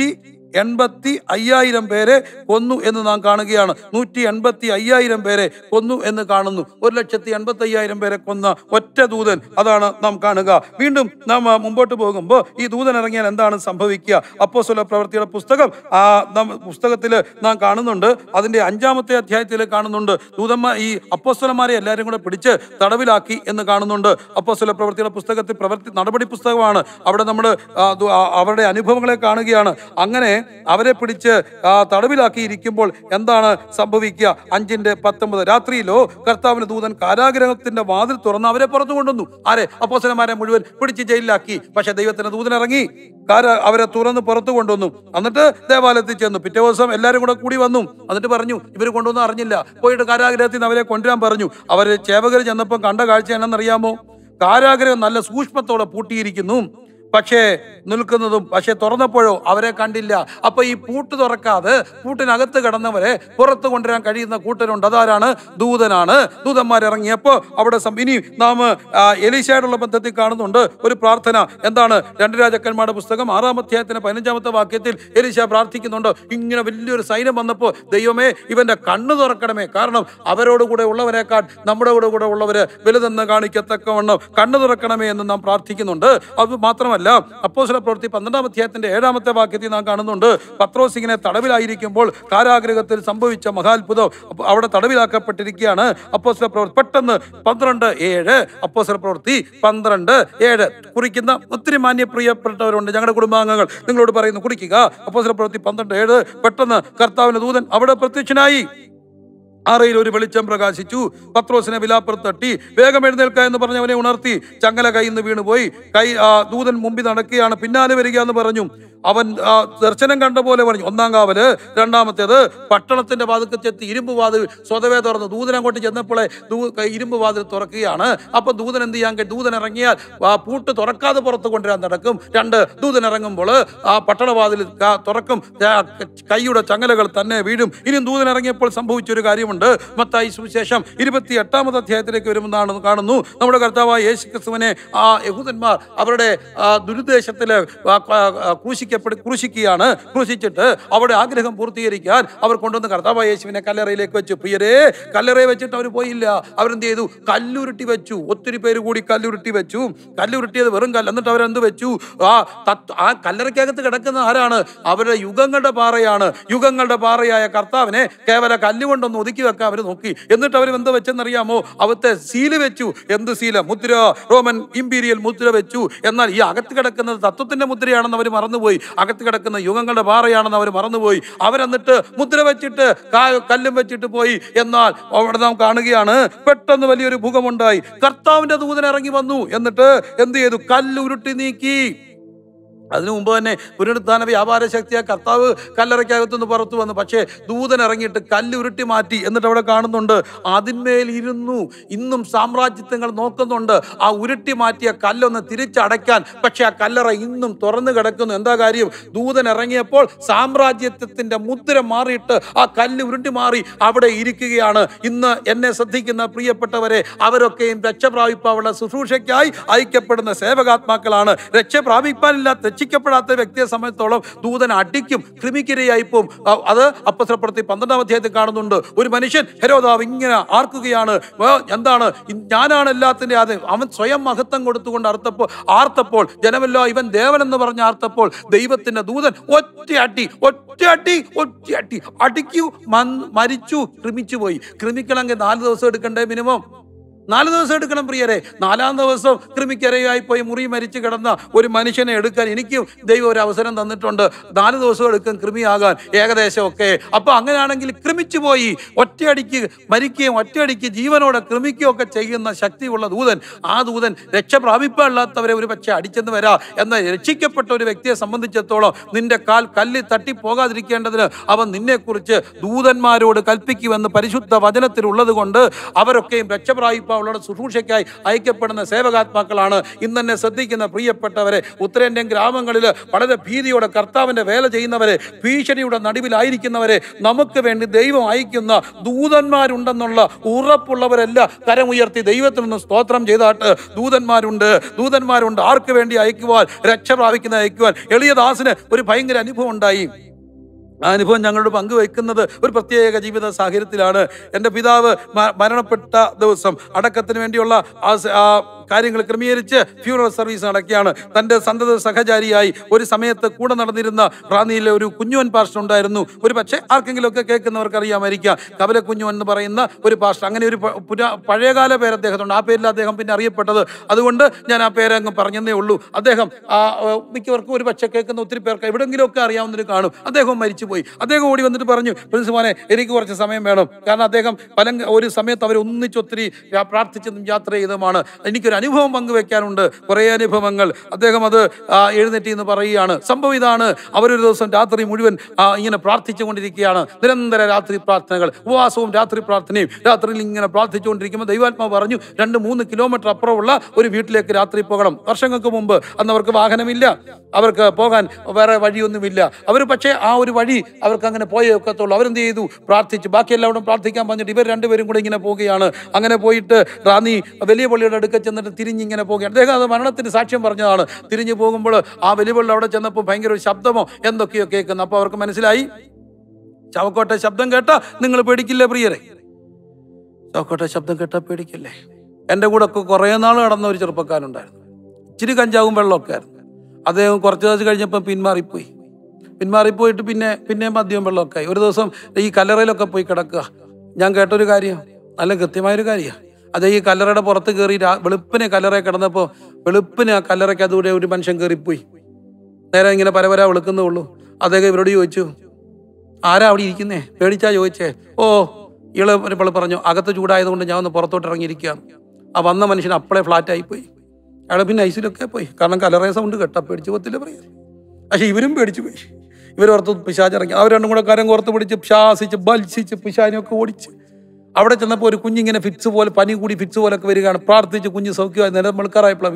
185,000 പേരെ കൊന്നു എന്ന് നാം കാണുകയാണ്. 185,000 പേരെ കൊന്നു എന്ന് കാണുന്നു. 185,000 പേരെ കൊന്ന ഒറ്റ ദൂതൻ, അതാണ് നാം കാണുക. വീണ്ടും നാം മുമ്പോട്ട് പോകുമ്പോൾ ഈ ദൂതൻ ഇറങ്ങിയാൽ എന്താണ് സംഭവിക്കുക? അപ്പോസ്തല പ്രവൃത്തിയുടെ പുസ്തകത്തിൽ നാം കാണുന്നുണ്ട്. അതിന്റെ 5-ാമത്തെ അധ്യായത്തിൽ കാണുന്നുണ്ട്. ദൂതന്മാർ ഈ അപ്പോസ്തലന്മാരെ എല്ലാവരും കൂടെ പിടിച്ച് തടവിലാക്കി എന്ന് കാണുന്നുണ്ട്. അപ്പോസ്തല പ്രവൃത്തിയുടെ പുസ്തകത്തിൽ നടപടി പുസ്തകമാണ്. അവിടെ നമ്മൾ അവരുടെ അനുഭവങ്ങളെ കാണുകയാണ്. അങ്ങനെ അവരെ പിടിച്ച് തടവിലാക്കി ഇരിക്കുമ്പോൾ എന്താണ് സംഭവിക്കുക? 5:19 രാത്രിയിലോ കർത്താവിന്റെ ദൂതൻ കാരാഗൃഹത്തിന്റെ വാതിൽ തുറന്ന് അവരെ പുറത്തു കൊണ്ടുവന്നു. ആരെ? അപ്പോസ്തലന്മാരെ മുഴുവൻ പിടിച്ച് ജയിലിലാക്കി. പക്ഷെ ദൈവത്തിന്റെ ദൂതൻ ഇറങ്ങി അവരെ തുറന്ന് പുറത്തു കൊണ്ടുവന്നു. എന്നിട്ട് ദേവാലയത്തിൽ ചെന്നു. പിറ്റേ ദിവസം എല്ലാവരും കൂടി വന്നു. എന്നിട്ട് പറഞ്ഞു, ഇവർ കൊണ്ടുവന്ന് അറിഞ്ഞില്ല. പോയിട്ട് കാരാഗൃഹത്തിൽ നിന്ന് അവരെ കൊണ്ടുവരാൻ പറഞ്ഞു. അവര് ചേവകർ ചെന്നപ്പോൾ കണ്ട കാഴ്ച എന്നറിയാമോ? കാരാഗൃഹം നല്ല സൂക്ഷ്മത്തോടെ പൂട്ടിയിരിക്കുന്നു, പക്ഷേ നിൽക്കുന്നതും. പക്ഷെ തുറന്നപ്പോഴോ അവരെ കണ്ടില്ല. അപ്പൊ ഈ പൂട്ട് തുറക്കാതെ പൂട്ടിനകത്ത് കിടന്നവരെ പുറത്തു കൊണ്ടുവരാൻ കഴിയുന്ന കൂട്ടരുണ്ട്. അതാരാണ്? ദൂതനാണ്. ദൂതന്മാരിറങ്ങിയപ്പോ അവിടെ ഇനി നാം എലീശയോടുള്ള ബന്ധത്തിൽ കാണുന്നുണ്ട് ഒരു പ്രാർത്ഥന. എന്താണ്? 2 രാജാക്കന്മാരുടെ പുസ്തകം 6-ാം അധ്യായത്തിന് 15-ാമത്തെ വാക്യത്തിൽ എലീശ പ്രാർത്ഥിക്കുന്നുണ്ട്. ഇങ്ങനെ വലിയൊരു സൈന്യം വന്നപ്പോൾ, ദൈവമേ ഇവന്റെ കണ്ണ് തുറക്കണമേ, കാരണം അവരോട് കൂടെ ഉള്ളവരെക്കാൾ നമ്മുടെ കൂടെ ഉള്ളവര് വലുതെന്ന് കാണിക്കത്തക്കവണ്ണം കണ്ണ് തുറക്കണമേ എന്ന് നാം പ്രാർത്ഥിക്കുന്നുണ്ട്. അത് മാത്രമല്ല, അപ്പോസ്തല പ്രവൃത്തി 12-ാം അധ്യായത്തിന്റെ 7-ാമത്തെ വാക്യത്തിൽ നാം കാണുന്നുണ്ട്, പത്രോസ് ഇങ്ങനെ തടവിലായിരിക്കുമ്പോൾ കാരാഗൃഹത്തിൽ സംഭവിച്ച മഹാത്ഭുതം. അവിടെ തടവിലാക്കപ്പെട്ടിരിക്കുകയാണ്. അപ്പോസ്തല പ്രവൃത്തി പെട്ടെന്ന് 12:7 അപ്പോസ്തല പ്രവൃത്തി 12:7 കുറിക്കുന്ന ഒത്തിരി മാന്യപ്രിയപ്പെട്ടവരുണ്ട്. ഞങ്ങളുടെ കുടുംബാംഗങ്ങൾ നിങ്ങളോട് പറയുന്നു, കുറിക്കുക. അപ്പോസ്തല പ്രവൃത്തി 12:7 പെട്ടെന്ന് കർത്താവിന്റെ ദൂതൻ അവിടെ പ്രത്യക്ഷനായി. അറയിൽ ഒരു വെളിച്ചം പ്രകാശിച്ചു. പത്രോസിനെ വിലാപ്പുറത്ത് തട്ടി, വേഗം എഴുന്നേൽക്ക എന്ന് പറഞ്ഞ് അവനെ ഉണർത്തി. ചങ്ങല കയ്യിൽ നിന്ന് വീണുപോയി. ദൂതൻ മുമ്പിൽ നടക്കുകയാണ്. പിന്നാലെ വരിക എന്ന് പറഞ്ഞു. അവൻ ദർശനം കണ്ട പോലെ പറഞ്ഞു. 1-ാം കാവല്. 2-ാമത്തേത് പട്ടണത്തിന്റെ വാതിൽക്ക് ചെത്തി ഇരുമ്പ് വാതിൽ സ്വതവേ തുറന്നു. ദൂതൻ അങ്ങോട്ട് ചെന്നപ്പോഴേ ഇരുമ്പ് വാതിൽ തുറക്കുകയാണ്. അപ്പൊ ദൂതൻ എന്ത് ചെയ്യാൻ? ദൂതൻ ഇറങ്ങിയാൽ പൂട്ട് തുറക്കാതെ പുറത്ത് കൊണ്ടുവരാൻ നടക്കും. 2, ദൂതൻ ഇറങ്ങുമ്പോൾ ആ പട്ടണവാതിൽ തുറക്കും, കൈയുടെ ചങ്ങലകൾ തന്നെ വീഴും. ഇനിയും ദൂതൻ ഇറങ്ങിയപ്പോൾ സംഭവിച്ചൊരു കാര്യമുണ്ട്. മത്തായി സുവിശേഷം 28-ാമത്തെ അധ്യായത്തിലേക്ക് വരുമെന്നാണ് കാണുന്നു. നമ്മുടെ കർത്താവായ യേശുക്രിസ്തുവിനെ ആ യഹൂദന്മാർ അവരുടെ ദുരുദ്ദേശത്തില് ക്രൂശിക്കുകയാണ്. ക്രൂശിച്ചിട്ട് അവിടെ ആഗ്രഹം പൂർത്തീകരിക്കാൻ അവർ കൊണ്ടുവന്ന് കർത്താവായ യേശുവിനെ കല്ലറയിലേക്ക് വെച്ചു. പ്രിയരേ, കല്ലറയെ വെച്ചിട്ട് അവർ പോയില്ല. അവരെന്ത് ചെയ്തു? കല്ലുരുട്ടി വെച്ചു. ഒത്തിരി പേര് കൂടി കല്ലുരുട്ടി വെച്ചു. കല്ലുരുട്ടിയത് വെറും കല്ല്. എന്നിട്ട് അവരെന്ത് വെച്ചു? ആ കല്ലറയ്ക്കകത്ത് കിടക്കുന്ന ആരാണ്? അവരുടെ യുഗങ്ങളുടെ പാറയാണ്. യുഗങ്ങളുടെ പാറയായ കർത്താവിനെ കേവല കല്ലുകൊണ്ടൊന്ന് ഒതുക്കി വെക്കാൻ അവർ നോക്കി. എന്നിട്ട് അവർ എന്ത് വെച്ചെന്നറിയാമോ? അവത്തെ സീല് വെച്ചു. എന്ത് സീല? മുദ്ര. റോമൻ ഇമ്പീരിയൽ മുദ്ര വെച്ചു. എന്നാൽ ഈ അകത്ത് കിടക്കുന്നത് തത്വത്തിന്റെ മുദ്രയാണെന്ന് അവർ മറന്നുപോയി. അകത്ത് കിടക്കുന്ന യുഗങ്ങളുടെ പാറയാണെന്ന് അവർ മറന്നുപോയി. അവരെന്നിട്ട് മുദ്ര വെച്ചിട്ട് കല്ലും വെച്ചിട്ട് പോയി. എന്നാൽ അവിടെ നാം കാണുകയാണ്, പെട്ടെന്ന് വലിയൊരു ഭൂകമ്പമുണ്ടായി. കർത്താവിന്റെ ദൂതൻ ഇറങ്ങി വന്നു. എന്നിട്ട് എന്ത് ചെയ്തു? കല്ലുരുട്ടി നീക്കി. അതിനു മുമ്പ് തന്നെ പുനരുത്ഥാന വ്യാപാര ശക്തിയായ കർത്താവ് കല്ലറയ്ക്കകത്തുനിന്ന് പുറത്തു വന്നു. പക്ഷേ ദൂതൻ ഇറങ്ങിയിട്ട് കല്ല് ഉരുട്ടി മാറ്റി. എന്നിട്ട് അവിടെ കാണുന്നുണ്ട്, അതിന്മേൽ ഇരുന്നു. ഇന്നും സാമ്രാജ്യത്വങ്ങൾ നോക്കുന്നുണ്ട് ആ ഉരുട്ടി മാറ്റിയ കല്ലൊന്ന് തിരിച്ചടയ്ക്കാൻ. പക്ഷെ ആ കല്ലറ ഇന്നും തുറന്നു കിടക്കുന്നു. എന്താ കാര്യം? ദൂതൻ ഇറങ്ങിയപ്പോൾ സാമ്രാജ്യത്വത്തിന്റെ മുദ്ര മാറിയിട്ട് ആ കല്ല് ഉരുട്ടി മാറി അവിടെ ഇരിക്കുകയാണ്. ഇന്ന് എന്നെ ശ്രദ്ധിക്കുന്ന പ്രിയപ്പെട്ടവരെ, അവരൊക്കെയും രക്ഷ പ്രാപിപ്പാനുള്ള ശുശ്രൂഷയ്ക്കായി അയക്കപ്പെടുന്ന സേവകാത്മാക്കളാണ്. രക്ഷ പ്രാപിപ്പാനില്ലാത്ത രക്ഷിക്കപ്പെടാത്ത വ്യക്തിയെ സംബന്ധിച്ചോളം ദൂതൻ അടിക്കും, ക്രിമിക്കിരയായി പോവും. അത് അപ്പോസ്തല പ്രവൃത്തി 12-ാം അധ്യായത്തിൽ കാണുന്നുണ്ട്. ഒരു മനുഷ്യൻ ഹെരോദാവ് ഇങ്ങനെ ആർക്കുകയാണ്. എന്താണ്? ഞാനാണ് എല്ലാത്തിന്റെ ആദ്യം. അവൻ സ്വയം മഹത്വം കൊടുത്തുകൊണ്ട് ആർത്തപ്പോൾ ജനമല്ലോ ഇവൻ ദേവനെന്ന് പറഞ്ഞ് ആർത്തപ്പോൾ ദൈവത്തിന്റെ ദൂതൻ ഒറ്റയടി അടിക്കൂ, മരിച്ചു, ക്രിമിച്ചു പോയി. ക്രിമിക്കണമെങ്കിൽ 4 ദിവസം എടുക്കണ്ടേ? മിനിമം 4 ദിവസം എടുക്കണം പ്രിയരെ. 4-ാം ദിവസം ക്രിമിക്കരയായി പോയി മുറി മരിച്ചു കിടന്ന ഒരു മനുഷ്യനെ എടുക്കാൻ എനിക്കും ദൈവം ഒരു അവസരം തന്നിട്ടുണ്ട്. 4 ദിവസം എടുക്കും ക്രിമിയാകാൻ ഏകദേശം ഒക്കെ. അപ്പൊ അങ്ങനെയാണെങ്കിൽ ക്രിമിച്ചു പോയി ഒറ്റയടിക്ക് മരിക്കുകയും ഒറ്റയടിക്ക് ജീവനോടെ ക്രിമിക്കുകയും ഒക്കെ ചെയ്യുന്ന ശക്തിയുള്ള ദൂതൻ. ആ ദൂതൻ രക്ഷ പ്രാപിപ്പാനില്ലാത്തവരെ ഒരു പക്ഷേ അടിച്ചെന്ന് വരാം. എന്നാൽ രക്ഷിക്കപ്പെട്ട ഒരു വ്യക്തിയെ സംബന്ധിച്ചിടത്തോളം നിന്റെ കാൽ കല്ലിൽ തട്ടി പോകാതിരിക്കേണ്ടതിന് അവൻ നിന്നെക്കുറിച്ച് ദൂതന്മാരോട് കൽപ്പിക്കുമെന്ന് പരിശുദ്ധ വചനത്തിലുള്ളത് കൊണ്ട് അവരൊക്കെയും രക്ഷ പ്രാപിപ്പാൻ അവളുടെ ശുശ്രൂഷയ്ക്കായി അയക്കപ്പെടുന്ന സേവകാത്മാക്കളാണ്. ഇന്ന് തന്നെ ശ്രദ്ധിക്കുന്ന പ്രിയപ്പെട്ടവരെ, ഉത്തരേന്ത്യൻ ഗ്രാമങ്ങളിൽ വളരെ ഭീതിയോടെ കർത്താവിന്റെ വേല ചെയ്യുന്നവരെ, ഭീഷണിയുടെ നടുവിലായിരിക്കുന്നവരെ, നമുക്ക് വേണ്ടി ദൈവം അയക്കുന്ന ദൂതന്മാരുണ്ടെന്നുള്ള ഉറപ്പുള്ളവരെല്ലാം കരമുയർത്തി ദൈവത്തിൽ നിന്ന് സ്തോത്രം ചെയ്താട്ട്. ദൂതന്മാരുണ്ട്. ആർക്ക് വേണ്ടി അയക്കുവാൻ? രക്ഷ പ്രാപിക്കുന്ന അയക്കുവാൻ. എളിയദാസിന് ഒരു ഭയങ്കര അനുഭവം ഉണ്ടായി. ആ അനുഭവം ഞങ്ങളോട് പങ്കുവയ്ക്കുന്നത് ഒരു പ്രത്യേക ജീവിത സാഹചര്യത്തിലാണ്. എൻ്റെ പിതാവ് മരണപ്പെട്ട ദിവസം അടക്കത്തിന് വേണ്ടിയുള്ള ആ കാര്യങ്ങൾ ക്രമീകരിച്ച് ഫ്യൂണറൽ സർവീസ് നടക്കുകയാണ്. തൻ്റെ സന്തത സഹചാരിയായി ഒരു സമയത്ത് കൂടെ നടന്നിരുന്ന റാന്നിയിലെ ഒരു കുഞ്ഞുവൻ പാസ്റ്റർ ഉണ്ടായിരുന്നു. ഒരു പക്ഷേ ആർക്കെങ്കിലുമൊക്കെ കേൾക്കുന്നവർക്ക് അറിയാമായിരിക്കാം, കവല കുഞ്ഞുവൻ എന്ന് പറയുന്ന ഒരു പാസ്റ്റർ. അങ്ങനെ ഒരു പഴയകാല പേര് അദ്ദേഹത്തിനുണ്ട്. ആ പേരിൽ അദ്ദേഹം പിന്നെ അറിയപ്പെട്ടത്. അതുകൊണ്ട് ഞാൻ ആ പേരങ്ങ് പറഞ്ഞതേ ഉള്ളൂ. അദ്ദേഹം മിക്കവർക്കും ഒരു പക്ഷേ കേൾക്കുന്ന ഒത്തിരി പേർക്ക് എവിടെയെങ്കിലുമൊക്കെ അറിയാവുന്നവർ കാണും. അദ്ദേഹം മരിച്ചുപോയി. അദ്ദേഹം ഓടി വന്നിട്ട് പറഞ്ഞു, പ്രിൻസിപ്പാനെ എനിക്ക് കുറച്ച് സമയം വേണം. കാരണം അദ്ദേഹം ഒരു സമയത്ത് അവർ ഒന്നിച്ചൊത്തിരി പ്രാർത്ഥിച്ചതും യാത്ര ചെയ്തതുമാണ്. എനിക്കൊരു അനുഭവം പങ്കുവെക്കാനുണ്ട്, കുറേ അനുഭവങ്ങൾ. അദ്ദേഹം അത് എഴുന്നേറ്റ് എന്ന് പറയുകയാണ്. സംഭവം ഇതാണ്, അവരൊരു ദിവസം രാത്രി മുഴുവൻ ഇങ്ങനെ പ്രാർത്ഥിച്ചുകൊണ്ടിരിക്കുകയാണ്. നിരന്തര രാത്രി പ്രാർത്ഥനകൾ, ഉപവാസവും രാത്രി പ്രാർത്ഥനയും. രാത്രിയിൽ ഇങ്ങനെ പ്രാർത്ഥിച്ചുകൊണ്ടിരിക്കുമ്പോൾ ദൈവാത്മാവ് പറഞ്ഞു 2-3 കിലോമീറ്റർ അപ്പുറമുള്ള ഒരു വീട്ടിലേക്ക് രാത്രി പോകണം. വർഷങ്ങൾക്ക് മുമ്പ് അന്ന് അവർക്ക് വാഹനമില്ല, അവർക്ക് പോകാൻ വേറെ വഴിയൊന്നുമില്ല. അവർ പക്ഷേ ആ ഒരു വഴി അവർക്ക് അങ്ങനെ പോയേ ഒക്കത്തുള്ളൂ. അവരെന്ത് ചെയ്തു? പ്രാർത്ഥിച്ചു. ബാക്കി എല്ലാവരും പ്രാർത്ഥിക്കാൻ പറഞ്ഞിട്ട് ഇവർ രണ്ടുപേരും കൂടെ ഇങ്ങനെ പോവുകയാണ്. അങ്ങനെ പോയിട്ട് റാന്നി വലിയ പള്ളിയുടെ അടുക്ക ചെന്നിട്ട് തിരിഞ്ഞിങ്ങനെ പോവുകയാണ്. അദ്ദേഹം അത് മരണത്തിന് സാക്ഷ്യം പറഞ്ഞതാണ്. തിരിഞ്ഞു പോകുമ്പോൾ ആ വലിയ പള്ളി അവിടെ ചെന്നപ്പോൾ ഭയങ്കര ഒരു ശബ്ദമോ എന്തൊക്കെയോ കേൾക്കുന്നു. അപ്പോൾ അവർക്ക് മനസ്സിലായി, ചവക്കോട്ടെ ശബ്ദം കേട്ടാ നിങ്ങൾ പേടിക്കില്ലേ പ്രിയരെ? ചവക്കോട്ടെ ശബ്ദം കേട്ടാ പേടിക്കില്ലേ? എൻ്റെ കൂടെ ഒക്കെ കുറേ നാൾ നടന്ന ഒരു ചെറുപ്പക്കാരുണ്ടായിരുന്നു. ഇച്ചിരി കഞ്ചാവും വെള്ളമൊക്കെ ആയിരുന്നു. അദ്ദേഹം കുറച്ച് ദിവസം കഴിഞ്ഞപ്പോൾ പിന്മാറിപ്പോയിട്ട് പിന്നെ മദ്യവും വെള്ളമൊക്കെ ആയി. ഒരു ദിവസം ഈ കല്ലറയിലൊക്കെ പോയി കിടക്കുക. ഞാൻ കേട്ടൊരു കാര്യം, നല്ല കൃത്യമായൊരു കാര്യമാണ്. അത് ഈ കല്ലറയുടെ പുറത്ത് കയറി വെളുപ്പിനെ കല്ലറയിൽ കിടന്നപ്പോൾ വെളുപ്പിന് ആ കല്ലറയ്ക്ക് അതുകൂടെ ഒരു മനുഷ്യൻ കയറിപ്പോയി. നേരെ ഇങ്ങനെ പരപര വെളുക്കുന്നേ ഉള്ളൂ. അദ്ദേഹം ഇവരോട് ചോദിച്ചു, ആരാ അവിടെ ഇരിക്കുന്നേ? പേടിച്ചാ ചോദിച്ചേ. ഓ, ഇള് പറഞ്ഞു, അകത്ത് ചൂടായതുകൊണ്ട് ഞാൻ ഒന്ന് പുറത്തോട്ട് ഇറങ്ങിയിരിക്കുകയാണ്. ആ വന്ന മനുഷ്യൻ അപ്പളെ ഫ്ലാറ്റായി പോയി. അയാൾ പിന്നെ ഐസിലൊക്കെ പോയി. കാരണം കല്ലറയ സൗണ്ട് കേട്ടാ പേടിച്ച് പോത്തില്ല പറയാം. പക്ഷെ ഇവരും പേടിച്ചു പോയി. ഇവരോർത്ത് പിശാചിറങ്ങി. അവർ രണ്ടും കൂടെ കരം കോർത്ത് പിടിച്ച് ശാസിച്ച് ബൽസിച്ച് പിശാചിനെയൊക്കെ ഓടിച്ച് അവിടെ ചെന്നപ്പോൾ ഒരു കുഞ്ഞിങ്ങനെ ഫിറ്റ്സ് പോലെ, പനി കൂടി ഫിറ്റ്സ് പോലൊക്കെ വരികയാണ്. പ്രാർത്ഥിച്ച് കുഞ്ഞ് സൗഖ്യമായി. നിലമൾക്കാറായപ്പോഴാണ്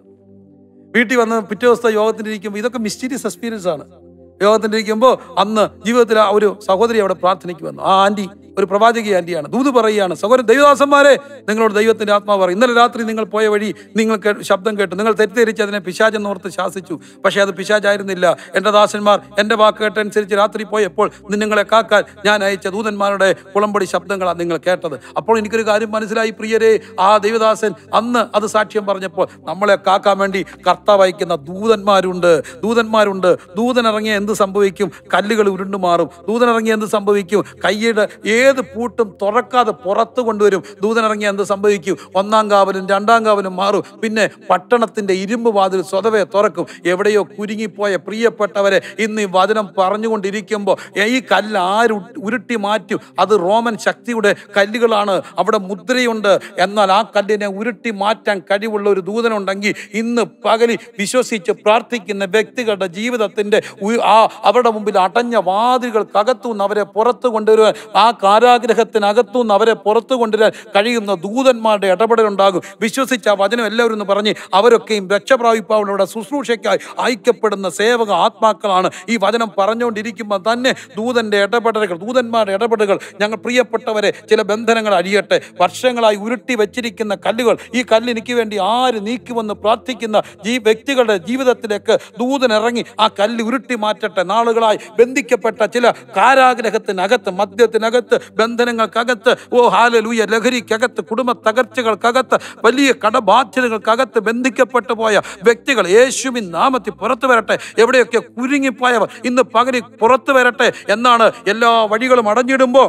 വീട്ടിൽ വന്ന് പിറ്റേ ദിവസത്തെ യോഗത്തിന് ഇരിക്കുമ്പോൾ, ഇതൊക്കെ മിസ്റ്റീരിയസ് എക്സ്പീരിയൻസ് ആണ്. യോഗത്തിന് ഇരിക്കുമ്പോൾ അന്ന് ജീവിതത്തിൽ ഒരു സഹോദരി അവിടെ പ്രാർത്ഥനയ്ക്ക് വന്നു. ആ ആൻറ്റി ഒരു പ്രവാചകി ആൻറ്റിയാണ്. ദൂത് പറയുകയാണ്, സഹോദരൻ ദൈവദാസന്മാരെ, നിങ്ങളോട് ദൈവത്തിന്റെ ആത്മാവ് പറയും, ഇന്നലെ രാത്രി നിങ്ങൾ പോയ വഴി നിങ്ങൾ ശബ്ദം കേട്ടു. നിങ്ങൾ തെറ്റിദ്ധരിച്ച് അതിനെ പിശാചെന്നോർത്ത് ശാസിച്ചു. പക്ഷേ അത് പിശാചായിരുന്നില്ല. എൻ്റെ ദാസന്മാർ എൻ്റെ വാക്ക് കേട്ടനുസരിച്ച് രാത്രി പോയപ്പോൾ നിങ്ങളെ കാക്കാൻ ഞാൻ അയച്ച ദൂതന്മാരുടെ കുളമ്പടി ശബ്ദങ്ങളാണ് നിങ്ങൾ കേട്ടത്. അപ്പോൾ എനിക്കൊരു കാര്യം മനസ്സിലായി പ്രിയരെ, ആ ദൈവദാസൻ അന്ന് അത് സാക്ഷ്യം പറഞ്ഞപ്പോൾ നമ്മളെ കാക്കാൻ വേണ്ടി കർത്താവ് അയക്കുന്ന ദൂതന്മാരുണ്ട്. ദൂതനിറങ്ങിയ എന്ത് സംഭവിക്കും? കല്ലുകൾ ഉരുണ്ടു മാറും. ദൂതനിറങ്ങിയ എന്ത് സംഭവിക്കും? കയ്യുടെ ഏത് പൂട്ടും തുറക്കാതെ പുറത്തു കൊണ്ടുവരും. ദൂതനിറങ്ങിയ എന്ത് സംഭവിക്കും? 1-ാം കാവലും 2-ാം കാവലും മാറും. പിന്നെ പട്ടണത്തിന്റെ ഇരുമ്പ് വാതിൽ സ്വതവേ തുറക്കും. എവിടെയോ കുരുങ്ങിപ്പോയ പ്രിയപ്പെട്ടവരെ, ഇന്ന് ഈ വചനം പറഞ്ഞുകൊണ്ടിരിക്കുമ്പോൾ ഈ കല്ല് ആര് ഉരുട്ടി മാറ്റും? അത് റോമൻ ശക്തിയുടെ കല്ലുകളാണ്. അവിടെ മുദ്രയുണ്ട്. എന്നാൽ ആ കല്ലിനെ ഉരുട്ടി മാറ്റാൻ കഴിവുള്ള ഒരു ദൂതനുണ്ടെങ്കിൽ ഇന്ന് പകലി വിശ്വസിച്ച് പ്രാർത്ഥിക്കുന്ന വ്യക്തികളുടെ ജീവിതത്തിന്റെ അവരുടെ മുമ്പിൽ അടഞ്ഞ വാതിലുകൾക്കകത്തുനിന്ന് അവരെ പുറത്തു കൊണ്ടുവരുവാൻ, ആ കാരാഗ്രഹത്തിനകത്തുനിന്ന് അവരെ പുറത്തു കൊണ്ടുവരാൻ കഴിയുന്ന ദൂതന്മാരുടെ ഇടപെടലുണ്ടാകും. വിശ്വസിച്ച വചനം എല്ലാവരും എന്ന് പറഞ്ഞ് അവരൊക്കെയും രക്ഷപ്രാപിപ്പാവുന്നവരുടെ ശുശ്രൂഷയ്ക്കായി അയക്കപ്പെടുന്ന സേവക ആത്മാക്കളാണ്. ഈ വചനം പറഞ്ഞുകൊണ്ടിരിക്കുമ്പോൾ തന്നെ ദൂതന്മാരുടെ ഇടപെടലുകൾ ഞങ്ങൾ പ്രിയപ്പെട്ടവരെ ചില ബന്ധനങ്ങൾ അഴിയട്ടെ. വർഷങ്ങളായി ഉരുട്ടി വെച്ചിരിക്കുന്ന കല്ലുകൾ, ഈ കല്ല് എനിക്ക് വേണ്ടി ആര് നീക്കുമെന്ന് പ്രാർത്ഥിക്കുന്ന വ്യക്തികളുടെ ജീവിതത്തിലേക്ക് ദൂതനിറങ്ങി ആ കല്ല് ഉരുട്ടി മാറ്റട്ടെ. നാളുകളായി ബന്ധിക്കപ്പെട്ട ചില കാരാഗ്രഹത്തിനകത്ത്, മദ്യത്തിനകത്ത്, ബന്ധനങ്ങൾക്കകത്ത്, ഹല്ലേലൂയ, ലഹരിക്കകത്ത്, കുടുംബ തകർച്ചകൾക്കകത്ത്, വലിയ കടബാധ്യതകൾക്കകത്ത് ബന്ധിക്കപ്പെട്ടു പോയ വ്യക്തികൾ യേശുവിൻ നാമത്തിൽ പുറത്തു വരട്ടെ. എവിടെയൊക്കെ കുരുങ്ങിപ്പോയവർ ഇന്ന് പകരി പുറത്തു വരട്ടെ എന്നാണ്. എല്ലാ വഴികളും അടഞ്ഞിടുമ്പോൾ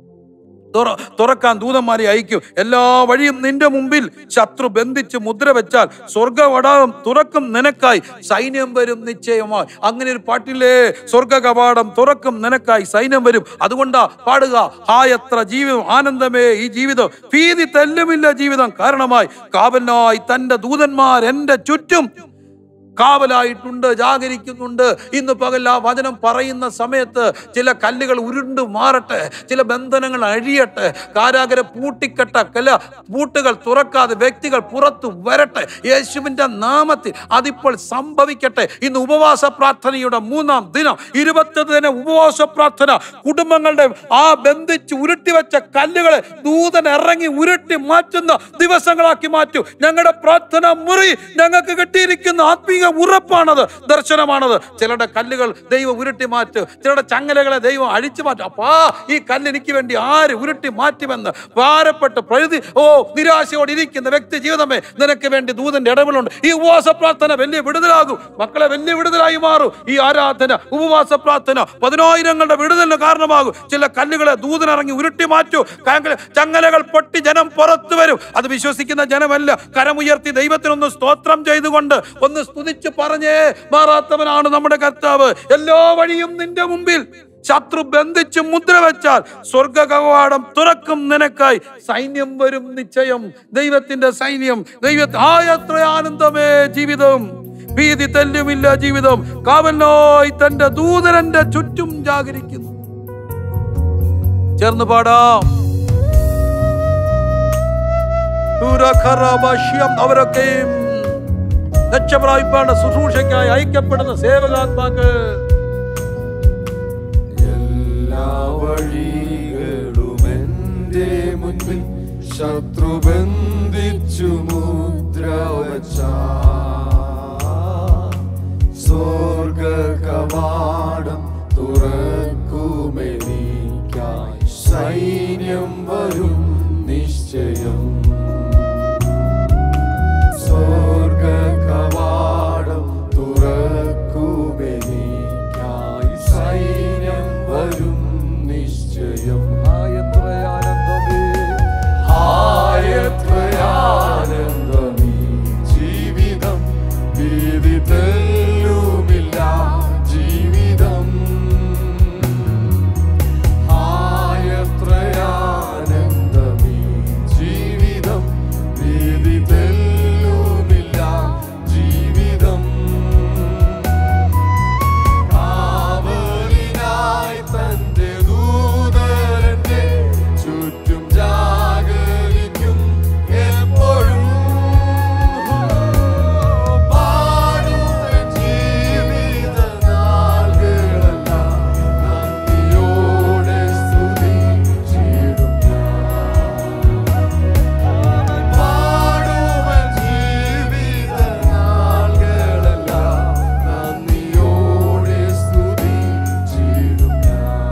തുറക്കാൻ ദൂതന്മാരെ അയക്കും. എല്ലാ വഴിയും നിന്റെ മുമ്പിൽ ശത്രു ബന്ധിച്ച് മുദ്ര വെച്ചാൽ സ്വർഗവടാകം തുറക്കും നിനക്കായി, സൈന്യം വരും നിശ്ചയമായി. അങ്ങനെ ഒരു പാട്ടില്ലേ, സ്വർഗ കവാടം തുറക്കും നിനക്കായി, സൈന്യം വരും. അതുകൊണ്ടാ പാടുക, എത്ര ജീവിതം ആനന്ദമേ ഈ ജീവിതം, ഭീതി തെല്ലുമില്ല ജീവിതം കാരണമായി, കാവലിനായി തന്റെ ദൂതന്മാർ എൻ്റെ ചുറ്റും കാവലായിട്ടുണ്ട്, ജാഗരിക്കുന്നുണ്ട്. ഇന്ന് പകൽ ആ വചനം പറയുന്ന സമയത്ത് ചില കല്ലുകൾ ഉരുണ്ടു മാറട്ടെ, ചില ബന്ധനങ്ങൾ അഴിയട്ടെ, കാരാഗര പൂട്ടുകൾ തുറക്കാതെ വ്യക്തികൾ പുറത്തു വരട്ടെ യേശുവിൻ്റെ നാമത്തിൽ. അതിപ്പോൾ സംഭവിക്കട്ടെ. ഇന്ന് ഉപവാസ പ്രാർത്ഥനയുടെ 3-ാം ദിനം, 21 ദിന ഉപവാസ പ്രാർത്ഥന. കുടുംബങ്ങളുടെ ആ ബന്ധിച്ച് ഉരുട്ടിവെച്ച കല്ലുകളെ ദൂതൻ ഇറങ്ങി ഉരുട്ടി മാറ്റുന്ന ദിവസങ്ങളാക്കി മാറ്റൂ. ഞങ്ങളുടെ പ്രാർത്ഥന മുറി, ഞങ്ങൾക്ക് കിട്ടിയിരിക്കുന്ന ആത്മീയ ഉറപ്പാണത്, ദർശനമാണത്. ചിലരുടെ കല്ലുകൾ ദൈവം ഉരുട്ടി മാറ്റും, ചിലരുടെ ചങ്ങലകളെ ദൈവം അഴിച്ചു മാറ്റും. അപ്പാ ഈ കല്ല് എനിക്ക് വേണ്ടി ആര് ഉരുട്ടി മാറ്റുമെന്ന് ഭാരപ്പെട്ട് നിരാശയോടെ ഇരിക്കുന്ന വ്യക്തി ജീവിതമേ, നിനക്ക് വേണ്ടി ദൂതന്റെ ഇടപെടലുണ്ട്. ഈ ഉപവാസ പ്രാർത്ഥന വലിയ വിടുതലാകും മക്കളെ, വലിയ വിടുതലായി മാറും. ഈ ആരാധന, ഉപവാസ പ്രാർത്ഥന 10,000ങ്ങളുടെ വിടുതലിന് കാരണമാകും. ചില കല്ലുകളെ ദൂതനിറങ്ങി ഉരുട്ടി മാറ്റൂ, ചങ്ങലകൾ പൊട്ടി ജനം പുറത്തു വരും. അത് വിശ്വസിക്കുന്ന ജനമല്ല, കരമുയർത്തി ദൈവത്തിനൊന്ന് സ്തോത്രം ചെയ്തുകൊണ്ട് ഒന്ന് സ്തുതിച്ച് പറഞ്ഞേ, മാറാത്തവനാണ് നമ്മുടെ കർത്താവ്. എല്ലാ വഴിയും നിന്റെ മുമ്പിൽ. ശത്രു ബന്ധിച്ച് മുദ്ര വെച്ചാൽ സ്വർഗ കവാടം തുറക്കും നിനക്കായി. സൈന്യം വരും നിശ്ചയം, ദൈവത്തിന്റെ സൈന്യം. എത്ര ആനന്ദമേ ജീവിതം, ഭീതി തെല്ലുമില്ല ജീവിതം. കാവലിനായി തന്റെ ദൂതരന്റെ ചുറ്റും ജാഗരിക്കുന്നു. ചേർന്ന് പാടാം. അവരൊക്കെയും രക്ഷപ്രാപിപ്പാനുള്ള ശുശ്രൂഷയ്ക്കായി ഐക്യപ്പെടുന്ന സേവകാത്മാക്കൾ. എല്ലാ വഴികളും എന്റെ മുൻപിൽ ശത്രു ബന്ധിച്ചു മുദ്ര വച്ച സ്വർഗ കവാടം തുറക്കുമെനിക്കായി. സൈന്യം വരും നിശ്ചയം. സ്വർഗ കവാടം തുറക്കുമെനിക്കായി. സൈന്യം വരും നിശ്ചയം. ആയത്രയാനന്ദമേ ജീവിതം, ഭീതി തെല്ലുമില്ല ജീവിതം. ആയത്രയാനന്ദമേ ജീവിതം, ഭീതി തെല്ലുമില്ല ജീവിതം. കാവലിനായി തന്റെ ദൂതരന്റെ ചുറ്റും ജാഗരിക്കും എപ്പോഴും. പാടും ജീവിത നാളുകളെല്ലാം നന്ദിയോടെ സ്തുതിച്ചിടും ഞാൻ. പാടും ജീവിത നാളുകളെല്ലാം നന്ദിയോടെ സ്തുതിച്ചിടും ഞാൻ.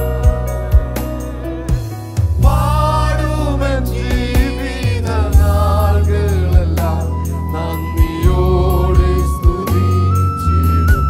പാടും ജീവിത നാളുകളെല്ലാം നന്ദിയോടെ സ്തുതിച്ചിടും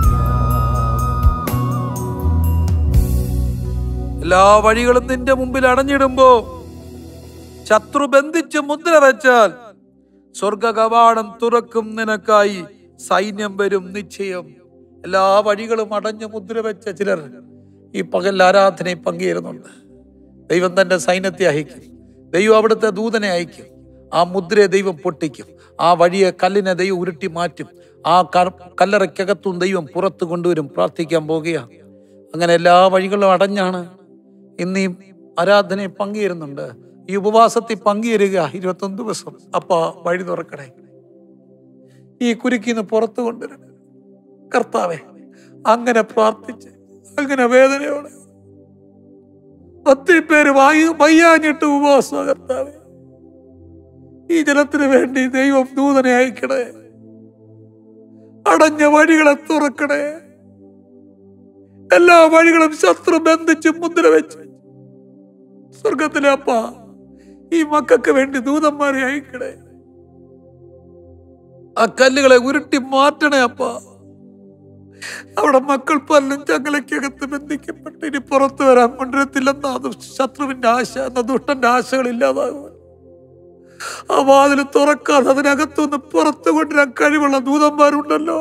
ഞാൻ. എല്ലാ വഴികളും നിന്റെ മുമ്പിൽ അടഞ്ഞിടുമ്പോ ശത്രു ബന്ധിച്ച് മുദ്ര വെച്ചാൽ സ്വർഗ കവാടം തുറക്കും നിനക്കായി. സൈന്യം വരും നിശ്ചയം. എല്ലാ വഴികളും അടഞ്ഞു മുദ്ര വെച്ച ചിലർ ഈ പകൽ ആരാധനയിൽ പങ്കുചേരുന്നുണ്ട്. ദൈവം തന്റെ സൈന്യത്തെ അയക്കും, ദൈവം അവിടുത്തെ ദൂതനെ അയക്കും. ആ മുദ്രയെ ദൈവം പൊട്ടിക്കും, ആ വഴിയെ കല്ലിനെ ദൈവം ഉരുട്ടി മാറ്റും. ആ കല്ലറയ്ക്കകത്തും ദൈവം പുറത്തു കൊണ്ടുവരും. പ്രാർത്ഥിക്കാൻ പോകുകയാണ്. അങ്ങനെ എല്ലാ വഴികളും അടഞ്ഞാണ് ഇന്ന് ഈ ആരാധനയിൽ പങ്കുചേരുന്നുണ്ട്. ഈ ഉപവാസത്തിൽ പങ്കുചേരുക 21 ദിവസം. അപ്പാ വഴി തുറക്കണേ, ഈ കുരുക്കിന്ന് പുറത്തു കൊണ്ടുവരണം കർത്താവേ. അങ്ങനെ പ്രാർത്ഥിച്ച്, അങ്ങനെ വേദനയോടെ ഒത്തിരി പേര് വയ്യാഞ്ഞിട്ട് ഉപവാസം. കർത്താവേ, ഈ ജനത്തിന് വേണ്ടി ദൈവം ദൂതനെ അയക്കണേ. അടഞ്ഞ വഴികളെ തുറക്കണേ. എല്ലാ വഴികളും ശത്രു ബന്ധിച്ച് മുദ്ര വെച്ച് സ്വർഗത്തിലെ അപ്പ ഈ മക്കൾക്ക് വേണ്ടി ദൂതന്മാരെ അയക്കണേ. ആ കല്ലുകളെ ഉരുട്ടി മാറ്റണേ അപ്പ. അവിടെ മക്കൾ പലരും ചങ്ങലയ്ക്കകത്ത് ബന്ധിക്കപ്പെട്ട് ഇനി പുറത്തു വരാൻ കൊണ്ടുവരത്തില്ലെന്ന ശത്രുവിന്റെ ആശ, എന്ന ദുഷ്ടന്റെ ആശകൾ ഇല്ലാതാകും. ആ വാതിൽ തുറക്കാതെ അതിനകത്തുനിന്ന് പുറത്തു കൊണ്ടുവരാൻ കഴിവുള്ള ദൂതന്മാരുണ്ടല്ലോ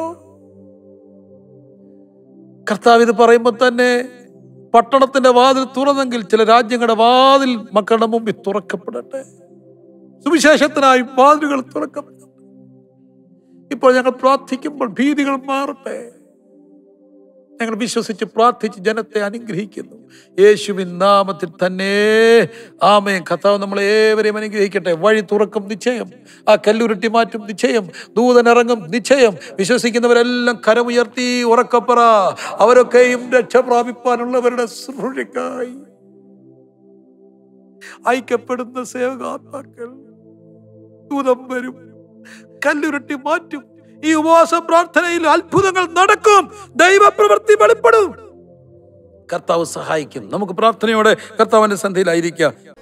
കർത്താവ്. ഇത് പറയുമ്പോൾ തന്നെ പട്ടണത്തിന്റെ വാതിൽ തുറന്നെങ്കിൽ ചില രാജ്യങ്ങളുടെ വാതിൽ മക്കളുടെ മുമ്പിൽ തുറക്കപ്പെടട്ടെ. സുവിശേഷത്തിനായി വാതിലുകൾ തുറക്കപ്പെടട്ടെ. ഇപ്പോൾ ഞങ്ങൾ പ്രാർത്ഥിക്കുമ്പോൾ ഭീതികൾ മാറട്ടെ. ഞങ്ങൾ വിശ്വസിച്ച് പ്രാർത്ഥിച്ച് ജനത്തെ അനുഗ്രഹിക്കുന്നു യേശുവിൻ നാമത്തിൽ തന്നെ. ആമേൻ. കർത്താവ് നമ്മളെ ഏവരെയും അനുഗ്രഹിക്കട്ടെ. വഴി തുറക്കും നിശ്ചയം, ആ കല്ലുരുട്ടി മാറ്റും നിശ്ചയം, ദൂതനിറങ്ങും നിശ്ചയം. വിശ്വസിക്കുന്നവരെല്ലാം കരമുയർത്തി ഉറക്കപ്പറ. അവരൊക്കെയും രക്ഷ പ്രാപിപ്പാനുള്ളവരുടെ ശുശ്രൂഷയ്ക്കായി ഐക്യപ്പെടുന്ന സേവകാത്മാക്കൾ. ദൂതം വരും, കല്ലുരുട്ടി മാറ്റും. ഈ ഉപവാസ പ്രാർത്ഥനയിൽ അത്ഭുതങ്ങൾ നടക്കും, ദൈവപ്രവൃത്തി വെളിപ്പെടും. കർത്താവ് സഹായിക്കും. നമുക്ക് പ്രാർത്ഥനയോടെ കർത്താവിന്റെ സന്ധിയിലായിരിക്കാം.